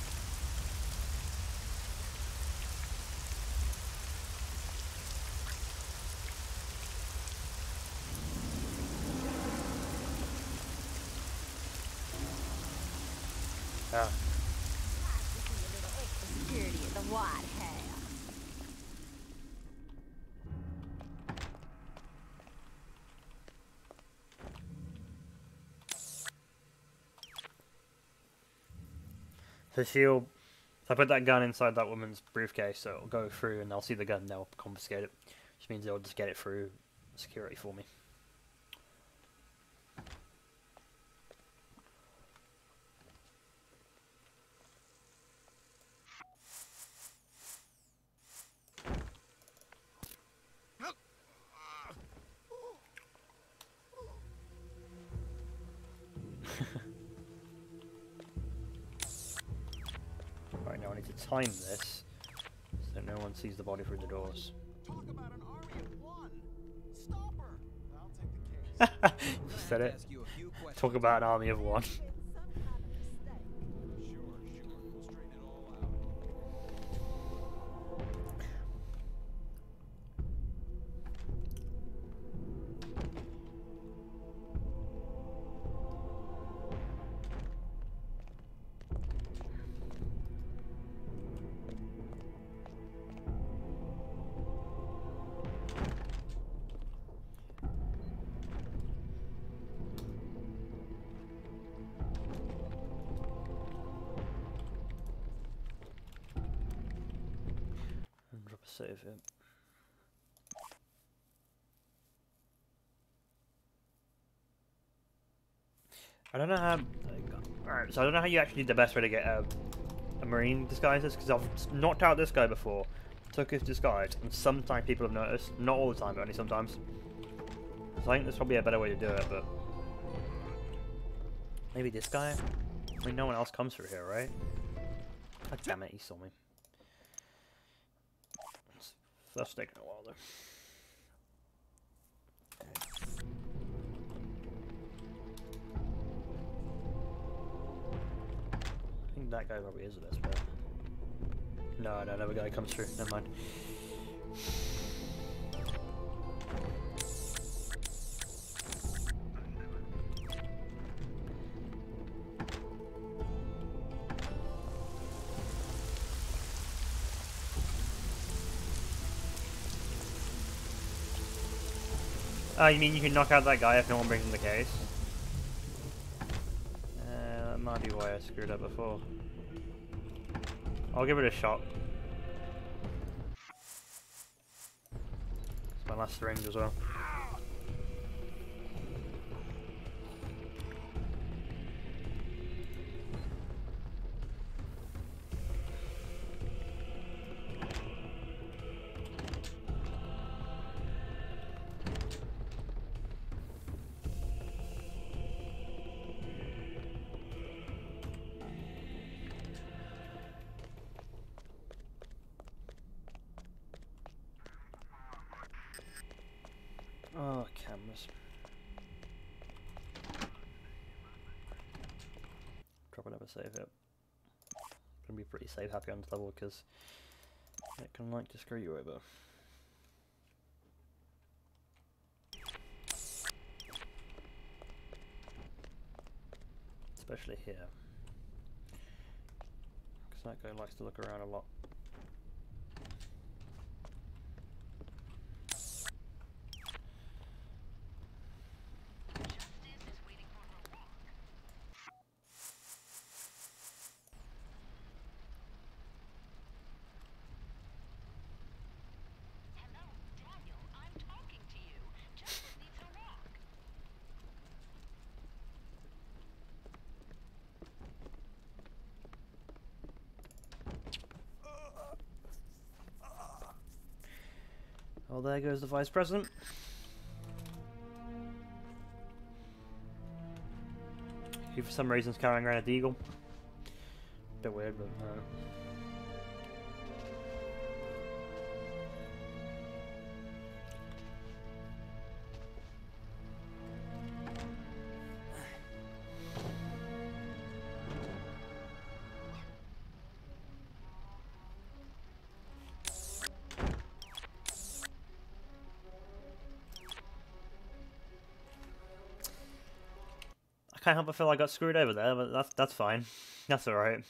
Ah. Security at the White House. So she'll... If I put that gun inside that woman's briefcase, so it'll go through and they'll see the gun and they'll confiscate it. Which means they'll just get it through security for me. Right, now I need to time this so no one sees the body through the doors. Talk about an army of one. Stop her. I'll take the case. Said it. Talk about an army of one. Sure, sure. We'll straighten it all out. And drop a save here. I don't know how. Alright, so I don't know how you actually the best way to get a, a marine disguises because I've knocked out this guy before, took his disguise, and sometimes people have noticed. Not all the time, but only sometimes. So I think there's probably a better way to do it, but maybe this guy. I mean, no one else comes through here, right? God damn it, he saw me. That's taking a while though. I think that guy probably is this, but no, no, another guy comes through. Never mind. Oh, you mean you can knock out that guy if no one brings him the case? Uh, that might be why I screwed up before. I'll give it a shot. It's my last syringe as well. Oh, cameras. Drop another save it. Gonna be pretty save happy on this level because it can like to screw you over. Especially here. Because that guy likes to look around a lot. Well, there goes the Vice President. He, for some reason, is carrying around a deagle. Bit weird, but no. I can't help but feel I got screwed over there, but that's that's fine. That's alright.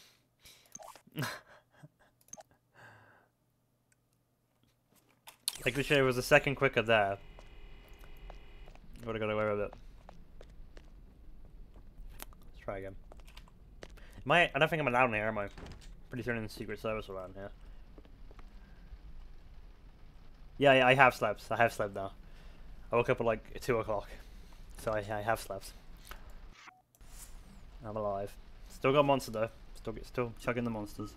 Like, the show was a second quicker there. Would have got away with it. Let's try again. Am I, I don't think I'm allowed in here, am I? Pretty soon in the Secret Service around here. Yeah, yeah, I have slept. I have slept now. I woke up at like two o'clock. So I, I have slept. I'm alive. Still got monster though. Still, still chugging the monsters.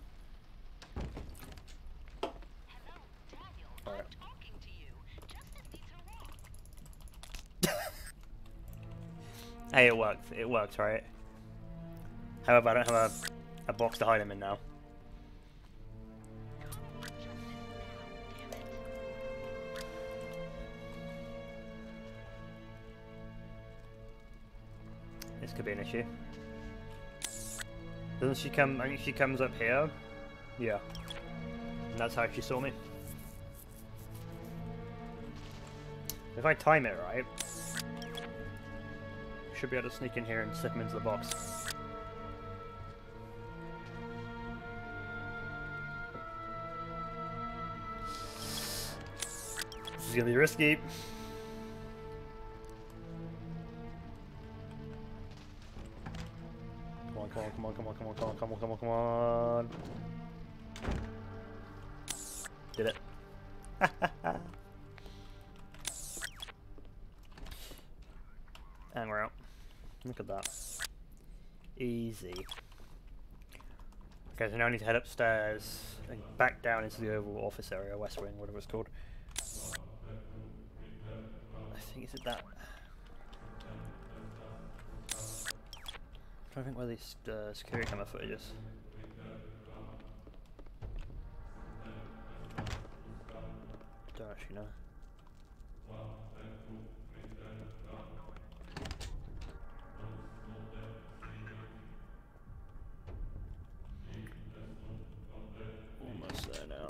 Alright. Hey, it worked. It worked, right? However, I don't have a, a box to hide him in now. This could be an issue. Doesn't she come? I think she comes up here. Yeah. And that's how she saw me. If I time it right, I should be able to sneak in here and slip him into the box. This is gonna be risky. Come on, come on, come on, come on, come on, come on, come on, come on, come on. Did it. And we're out. Look at that. Easy. Okay, so now I need to head upstairs and back down into the Oval Office area, West Wing, whatever it's called. I think, is it that? I'm trying to think where these uh, security camera footage is. Don't actually know. Almost there now.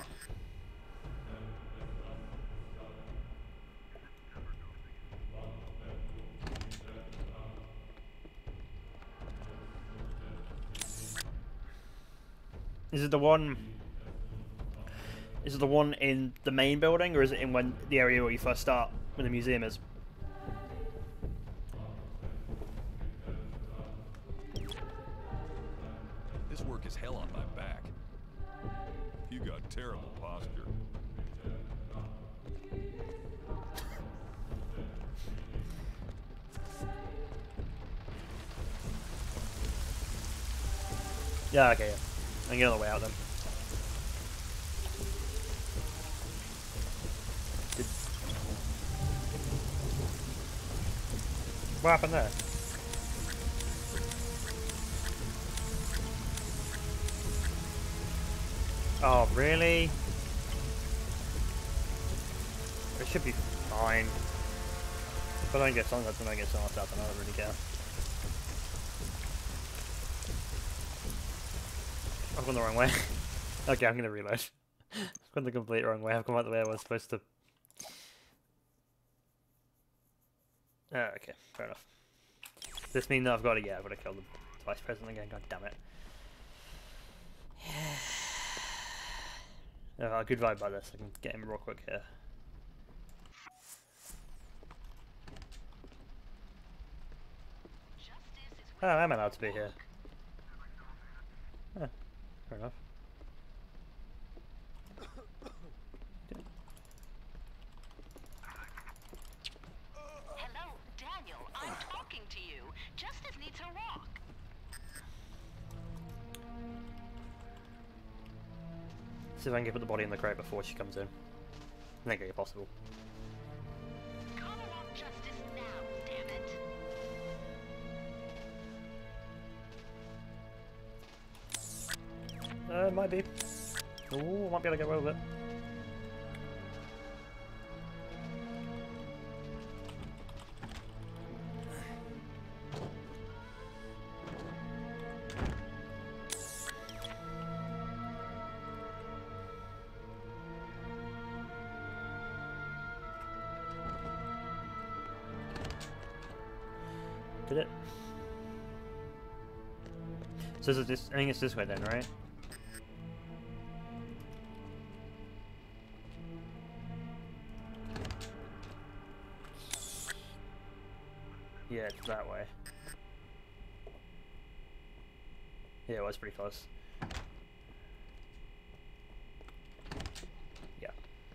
Is it the one? Is it the one in the main building, or is it in when the area where you first start, where the museum is? This work is hell on my back. You got terrible posture. Yeah, okay, yeah. I can get all the way out then. Did... What happened there? Oh, really? It should be fine. If I don't get songs out, then I get songs out, then I don't really care. I've gone the wrong way. Okay, I'm gonna reload. I've gone the complete wrong way. I've come out the way I was supposed to. Ah, okay, fair enough. Does this mean that I've got to, yeah, I've got to kill the vice president again? God damn it. Oh, good vibe by this. I can get him real quick here. Oh, I'm allowed to be here. Oh, fair enough. Hello, Daniel. I'm talking to you. Justice needs a rock. See if I can get put the body in the crate before she comes in. I think it's possible. Call along justice now, damn it. Uh, might be. Ooh, I might be able to get away with it. Did it? So is it this? I think it's this way then, right? Yeah, it's that way. Yeah, it was pretty close. Yeah.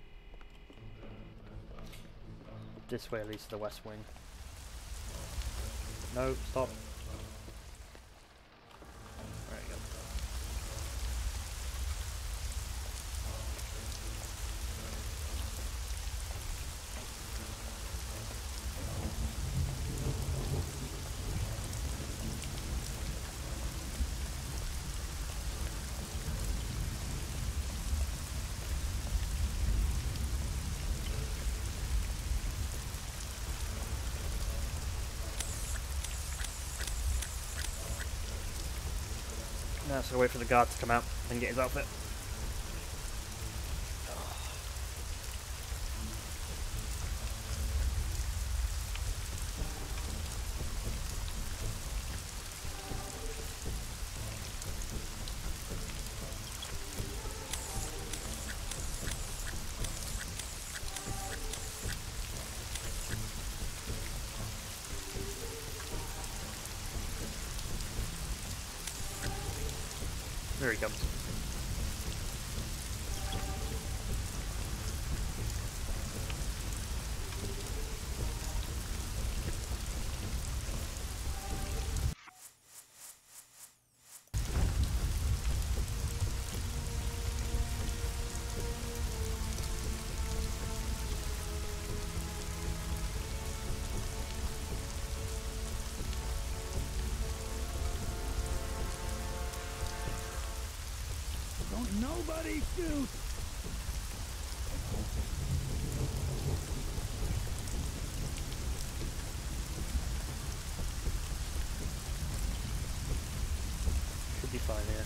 This way leads to the west wing. No, stop. There you go. Now so wait for the guard to come out and get his outfit. There he comes. Don't nobody shoot! Should be fine here.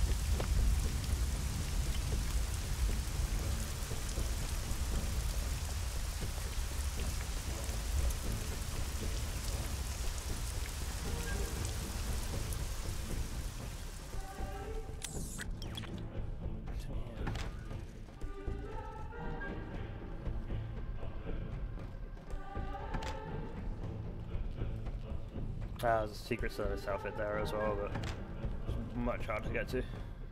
Ah, there's a Secret Service outfit there as well, but it's much harder to get to.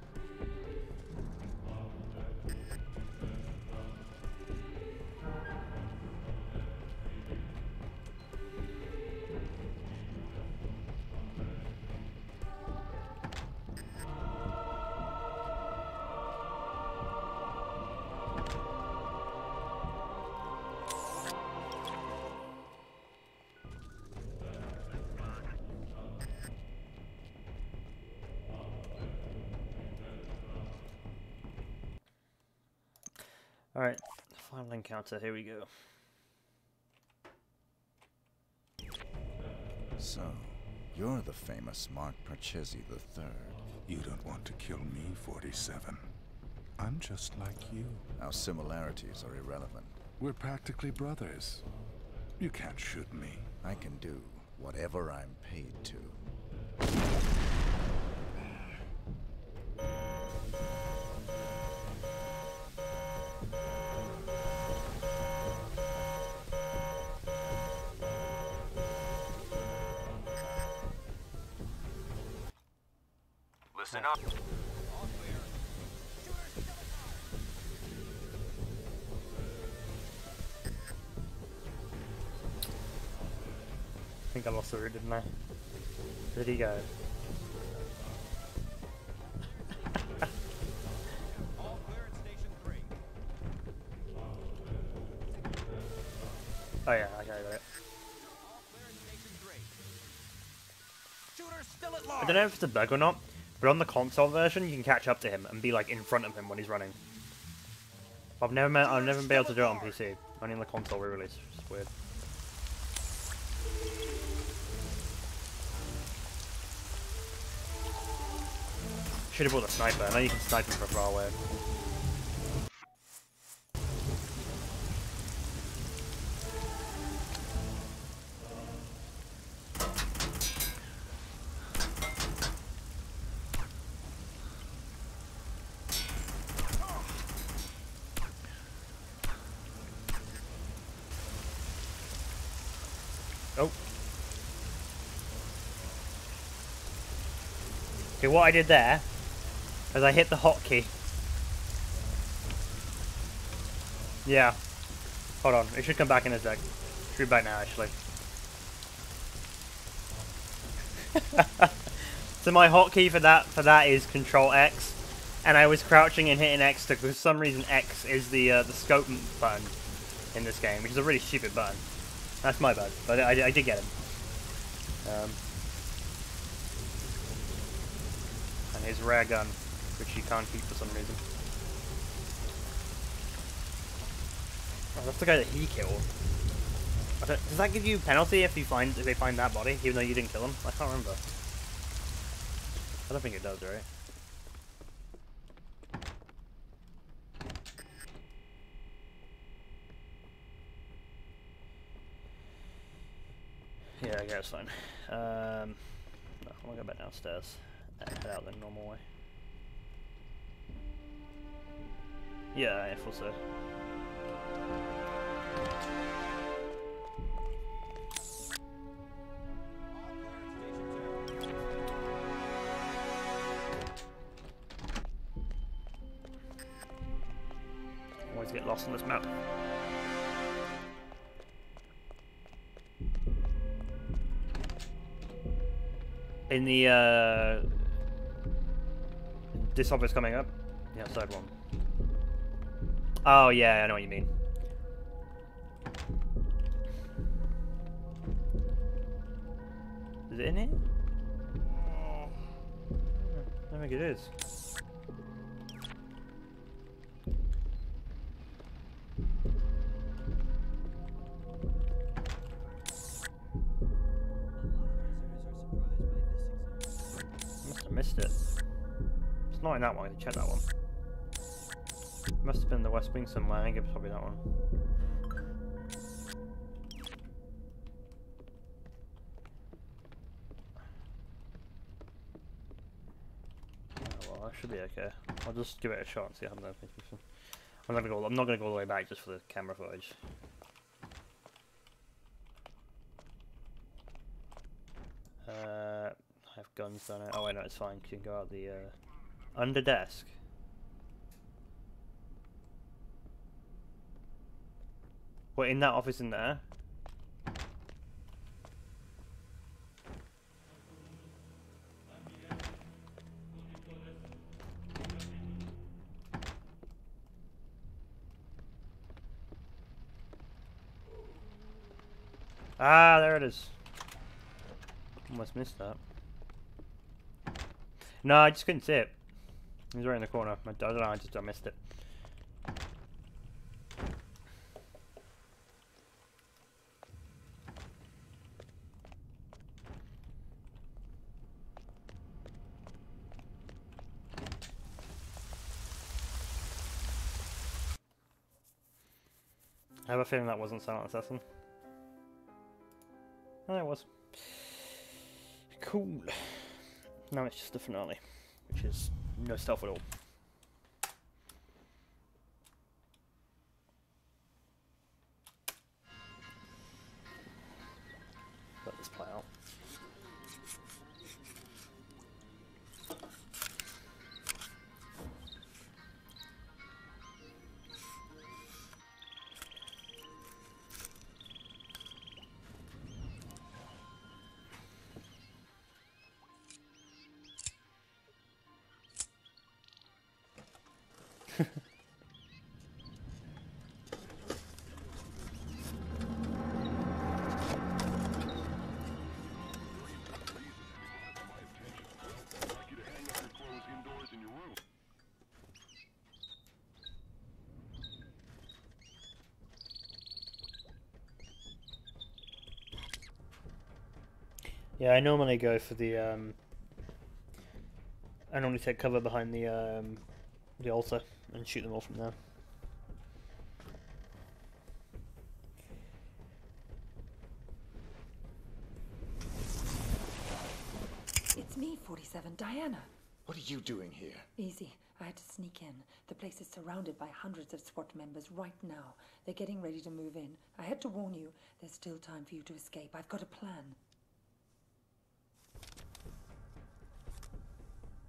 Alright, final encounter, here we go. So, you're the famous Mark Parchesi the third. You don't want to kill me, forty-seven. I'm just like you. Our similarities are irrelevant. We're practically brothers. You can't shoot me. I can do whatever I'm paid to. Listen up. I think I lost the route, didn't I? Where did he go? Oh yeah, I got it. I don't know if it's a bug or not, but on the console version, you can catch up to him and be like in front of him when he's running. I've never, met, I've never been able to do it on P C. Only on the console re-release. It's weird. Should have brought a sniper. I know you can snipe him from far away. Okay, what I did there is I hit the hotkey. Yeah. Hold on, it should come back in a sec. Should be back now, actually. So my hotkey for that for that is Control X, and I was crouching and hitting X to, for some reason X is the uh, the scope button in this game, which is a really stupid button. That's my bad, but I, I did get him. Um, and his rare gun, which you can't keep for some reason. Oh, that's the guy that he killed. I don't, does that give you penalty if you find if they find that body, even though you didn't kill him? I can't remember. I don't think it does, right? Yeah, I guess fine. Um, no, I'm gonna go back downstairs and head out the normal way. Yeah, I thought so. Always get lost on this map. In the uh, this office coming up, the outside one. Oh yeah, I know what you mean. Is it in here? I don't think it is. Missed it. It's not in that one. I can check that one. Must have been in the West Wing somewhere. I think it was probably that one. Oh, well, that should be okay. I'll just give it a shot and see how I'm going. I'm not gonna go. I'm not gonna go all the way back just for the camera footage. Uh. I have guns, don't I? Oh wait, no, it's fine. You can go out the uh, under desk. What, in that office in there? Ah, there it is. Almost missed that. No, I just couldn't see it. He was right in the corner. I don't know, I just I missed it. I have a feeling that wasn't Silent Assassin. Oh, it was. Cool. Now it's just the finale, which is no stealth at all. Let this play out. Yeah, I normally go for the, um... I normally take cover behind the, um... the altar and shoot them all from there. It's me, forty-seven, Diana. What are you doing here? Easy. I had to sneak in. The place is surrounded by hundreds of SWAT members right now. They're getting ready to move in. I had to warn you. There's still time for you to escape. I've got a plan.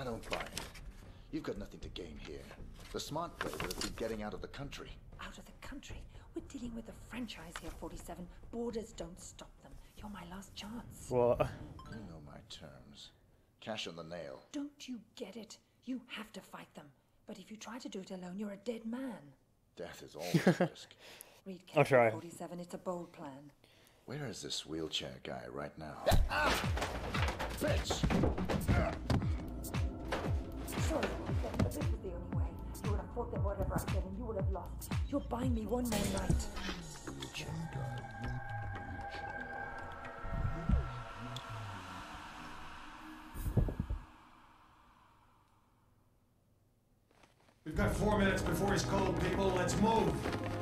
I don't buy it. You've got nothing to gain here. The smart play would have been getting out of the country. Out of the country? We're dealing with a franchise here, forty-seven. Borders don't stop them. You're my last chance. What? You know my terms. Cash on the nail. Don't you get it? You have to fight them. But if you try to do it alone, you're a dead man. Death is always a risk. Read I'll try. forty-seven, it's a bold plan. Where is this wheelchair guy right now? Ah! Bitch! Sorry, but this was the only way. You would have fought them whatever I said, and you would have lost. You're buying me one more night. We've got four minutes before he's cold, people. Let's move.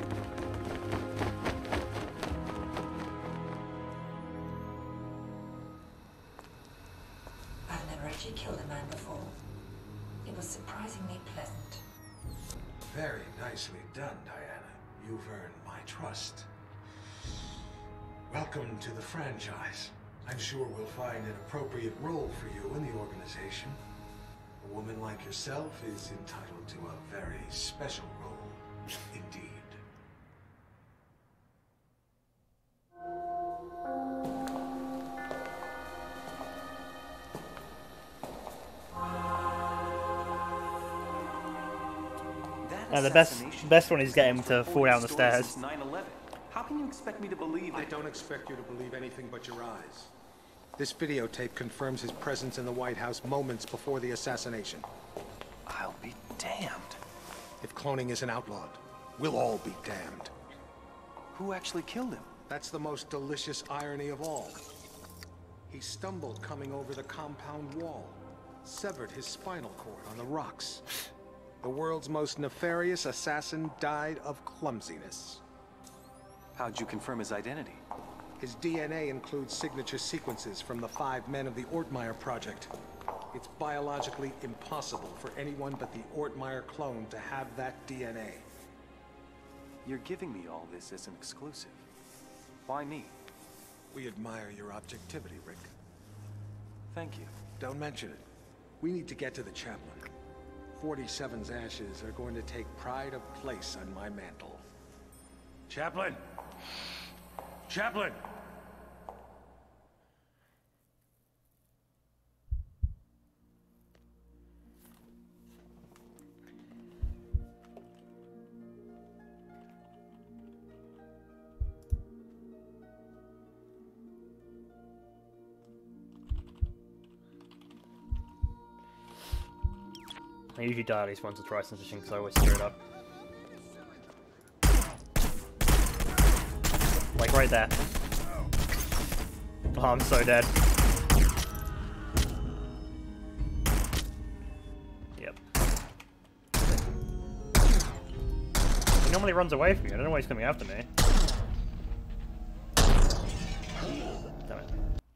I've never actually killed a man before. It was surprisingly pleasant. Very nicely done, Diana. You've earned my trust. Welcome to the franchise. I'm sure we'll find an appropriate role for you in the organization. A woman like yourself is entitled to a very special role, indeed. Now the best best one is getting him to fall down the stairs. nine eleven. How can you expect me to believe that? I don't expect you to believe anything but your eyes. This videotape confirms his presence in the White House moments before the assassination. I'll be damned. If cloning isn't outlawed, we'll all be damned. Who actually killed him? That's the most delicious irony of all. He stumbled coming over the compound wall, severed his spinal cord on the rocks. The world's most nefarious assassin died of clumsiness. How'd you confirm his identity? His D N A includes signature sequences from the five men of the Ortmeyer Project. It's biologically impossible for anyone but the Ortmeyer clone to have that D N A. You're giving me all this as an exclusive. Why me? We admire your objectivity, Rick. Thank you. Don't mention it. We need to get to the chaplain. forty-seven's ashes are going to take pride of place on my mantle. Chaplain! Chaplain! I usually die at least once or twice in this because I always screw it up. Like right there. Oh, I'm so dead. Yep. He normally runs away from me. I don't know why he's coming after me. Damn it.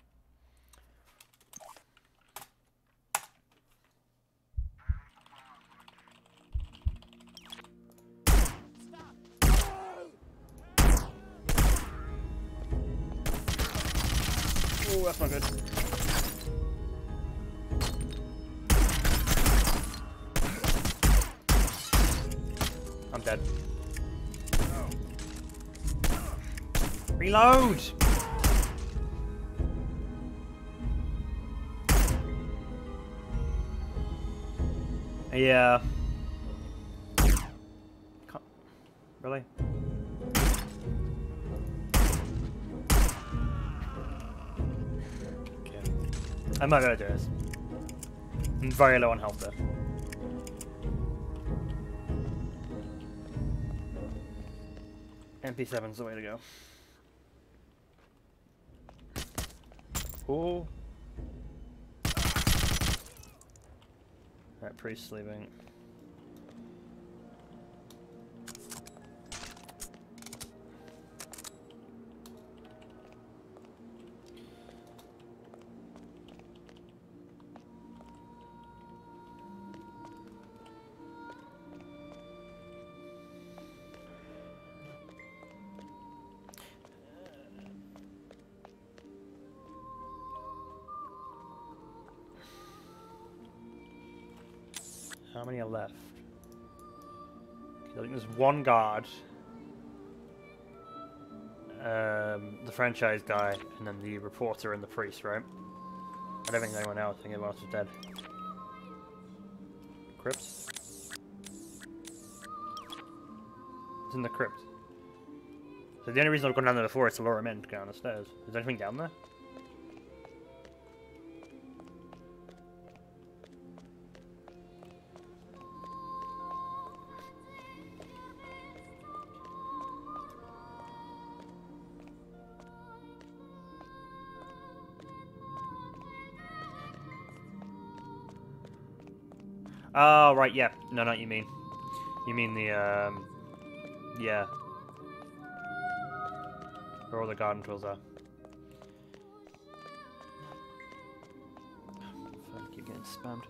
Oh, that's not good. I'm dead. Reload! Yeah. Can't. Really? I'm not gonna do this. I'm very low on health there. M P seven's the way to go. Ooh. Alright, priest sleeping. How many are left? I think there's one guard, um, the franchise guy, and then the reporter and the priest, right? I don't think there's anyone else. I think everyone else is dead. Crypt? It's in the crypt. So the only reason I've gone down there before is to lure him in to go down the stairs. Is there anything down there? Oh, right, yeah. No, not you mean. You mean the, um... yeah. Where all the garden tools are. I keep getting spammed.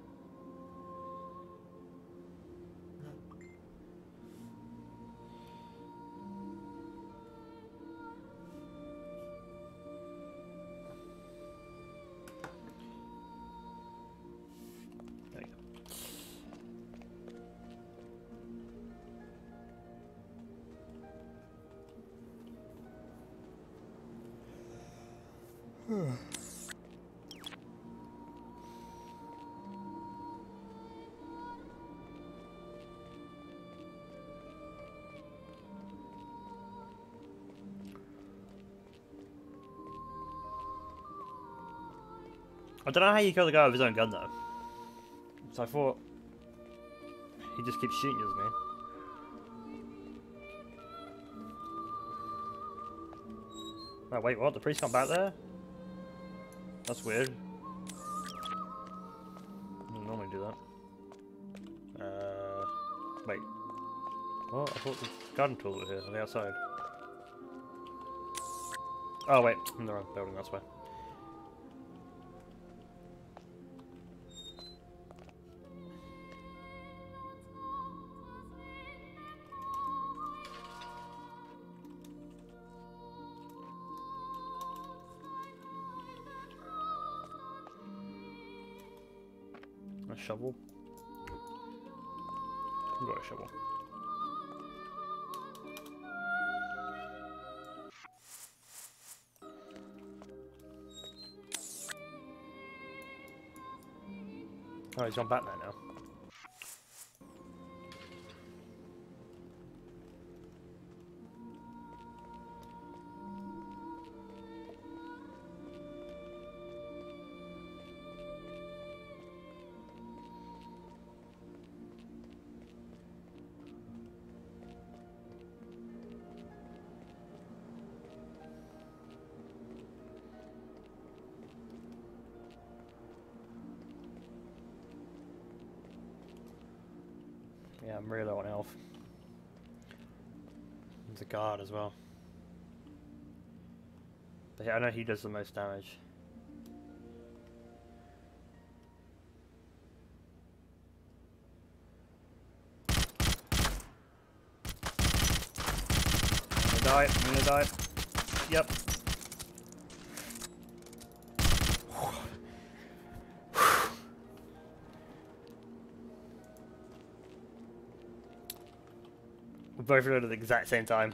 I don't know how you kill the guy with his own gun though. So I thought he just keeps shooting, doesn't he? Oh wait, what? The priest come back there? That's weird. I don't normally do that. Uh, wait. What? I thought the garden tools were here, on the outside. Oh wait, I'm in the wrong building, that's why. A shovel. I've got a shovel. Oh, he's gone back there now. Yeah, I'm really low on health. There's a guard as well. But yeah, I know he does the most damage. I'm gonna die, I'm gonna die. Yep. We both reloaded at the exact same time.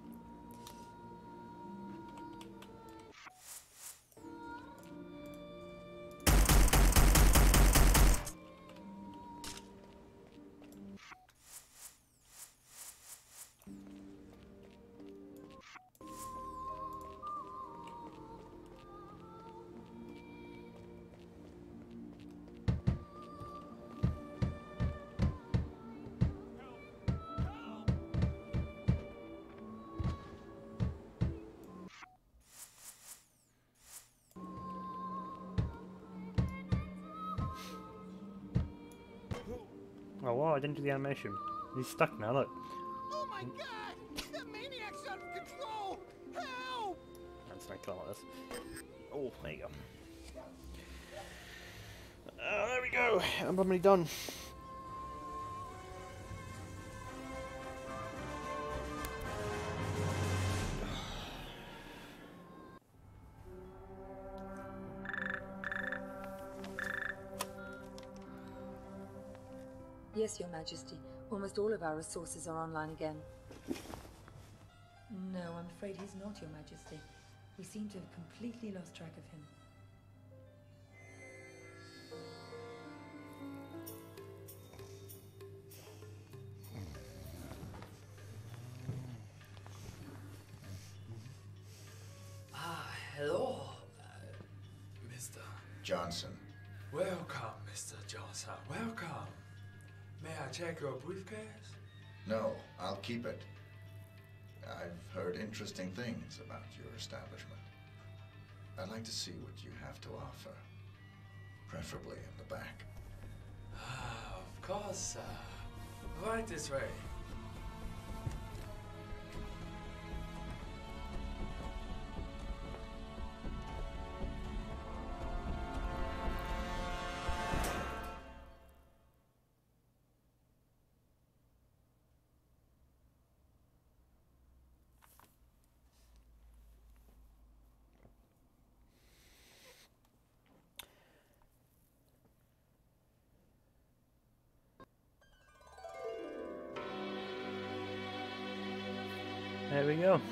Oh wow, I didn't do the animation. He's stuck now, look. Oh my god! That maniac's out of control! Help! Let's not kill him like this. Oh, there you go. Uh, there we go. I'm probably done. Yes, Your Majesty. Almost all of our resources are online again. No, I'm afraid he's not, Your Majesty. We seem to have completely lost track of him. Ah, hello, uh, Mister Johnson. Welcome, Mister Johnson. Welcome. May I check your briefcase? No, I'll keep it. I've heard interesting things about your establishment. I'd like to see what you have to offer. Preferably in the back. Ah, of course, uh, right this way. There we go.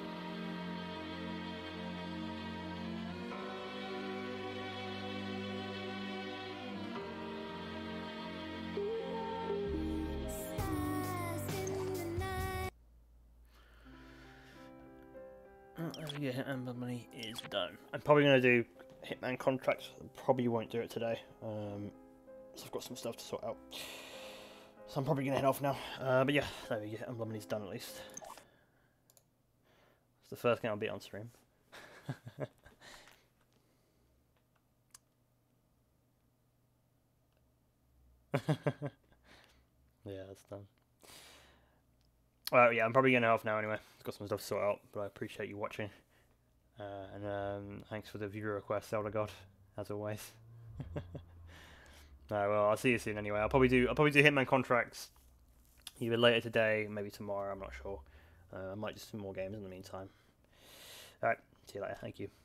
Yeah, Hitman Money is done. I'm probably going to do Hitman contracts. Probably won't do it today. Um, so I've got some stuff to sort out. So I'm probably going to head off now. Uh, but yeah, there we go. Hitman Money's done at least. It's the first game I'll beat on stream. Yeah, that's done. Well, yeah, I'm probably going to head off now anyway. I've got some stuff to sort out, but I appreciate you watching. Uh, and um, thanks for the viewer request, Elder God, as always. Alright, well, I'll see you soon anyway. I'll probably do I'll probably do Hitman contracts either later today, maybe tomorrow, I'm not sure. Uh, I might do some more games in the meantime. Alright, see you later, thank you.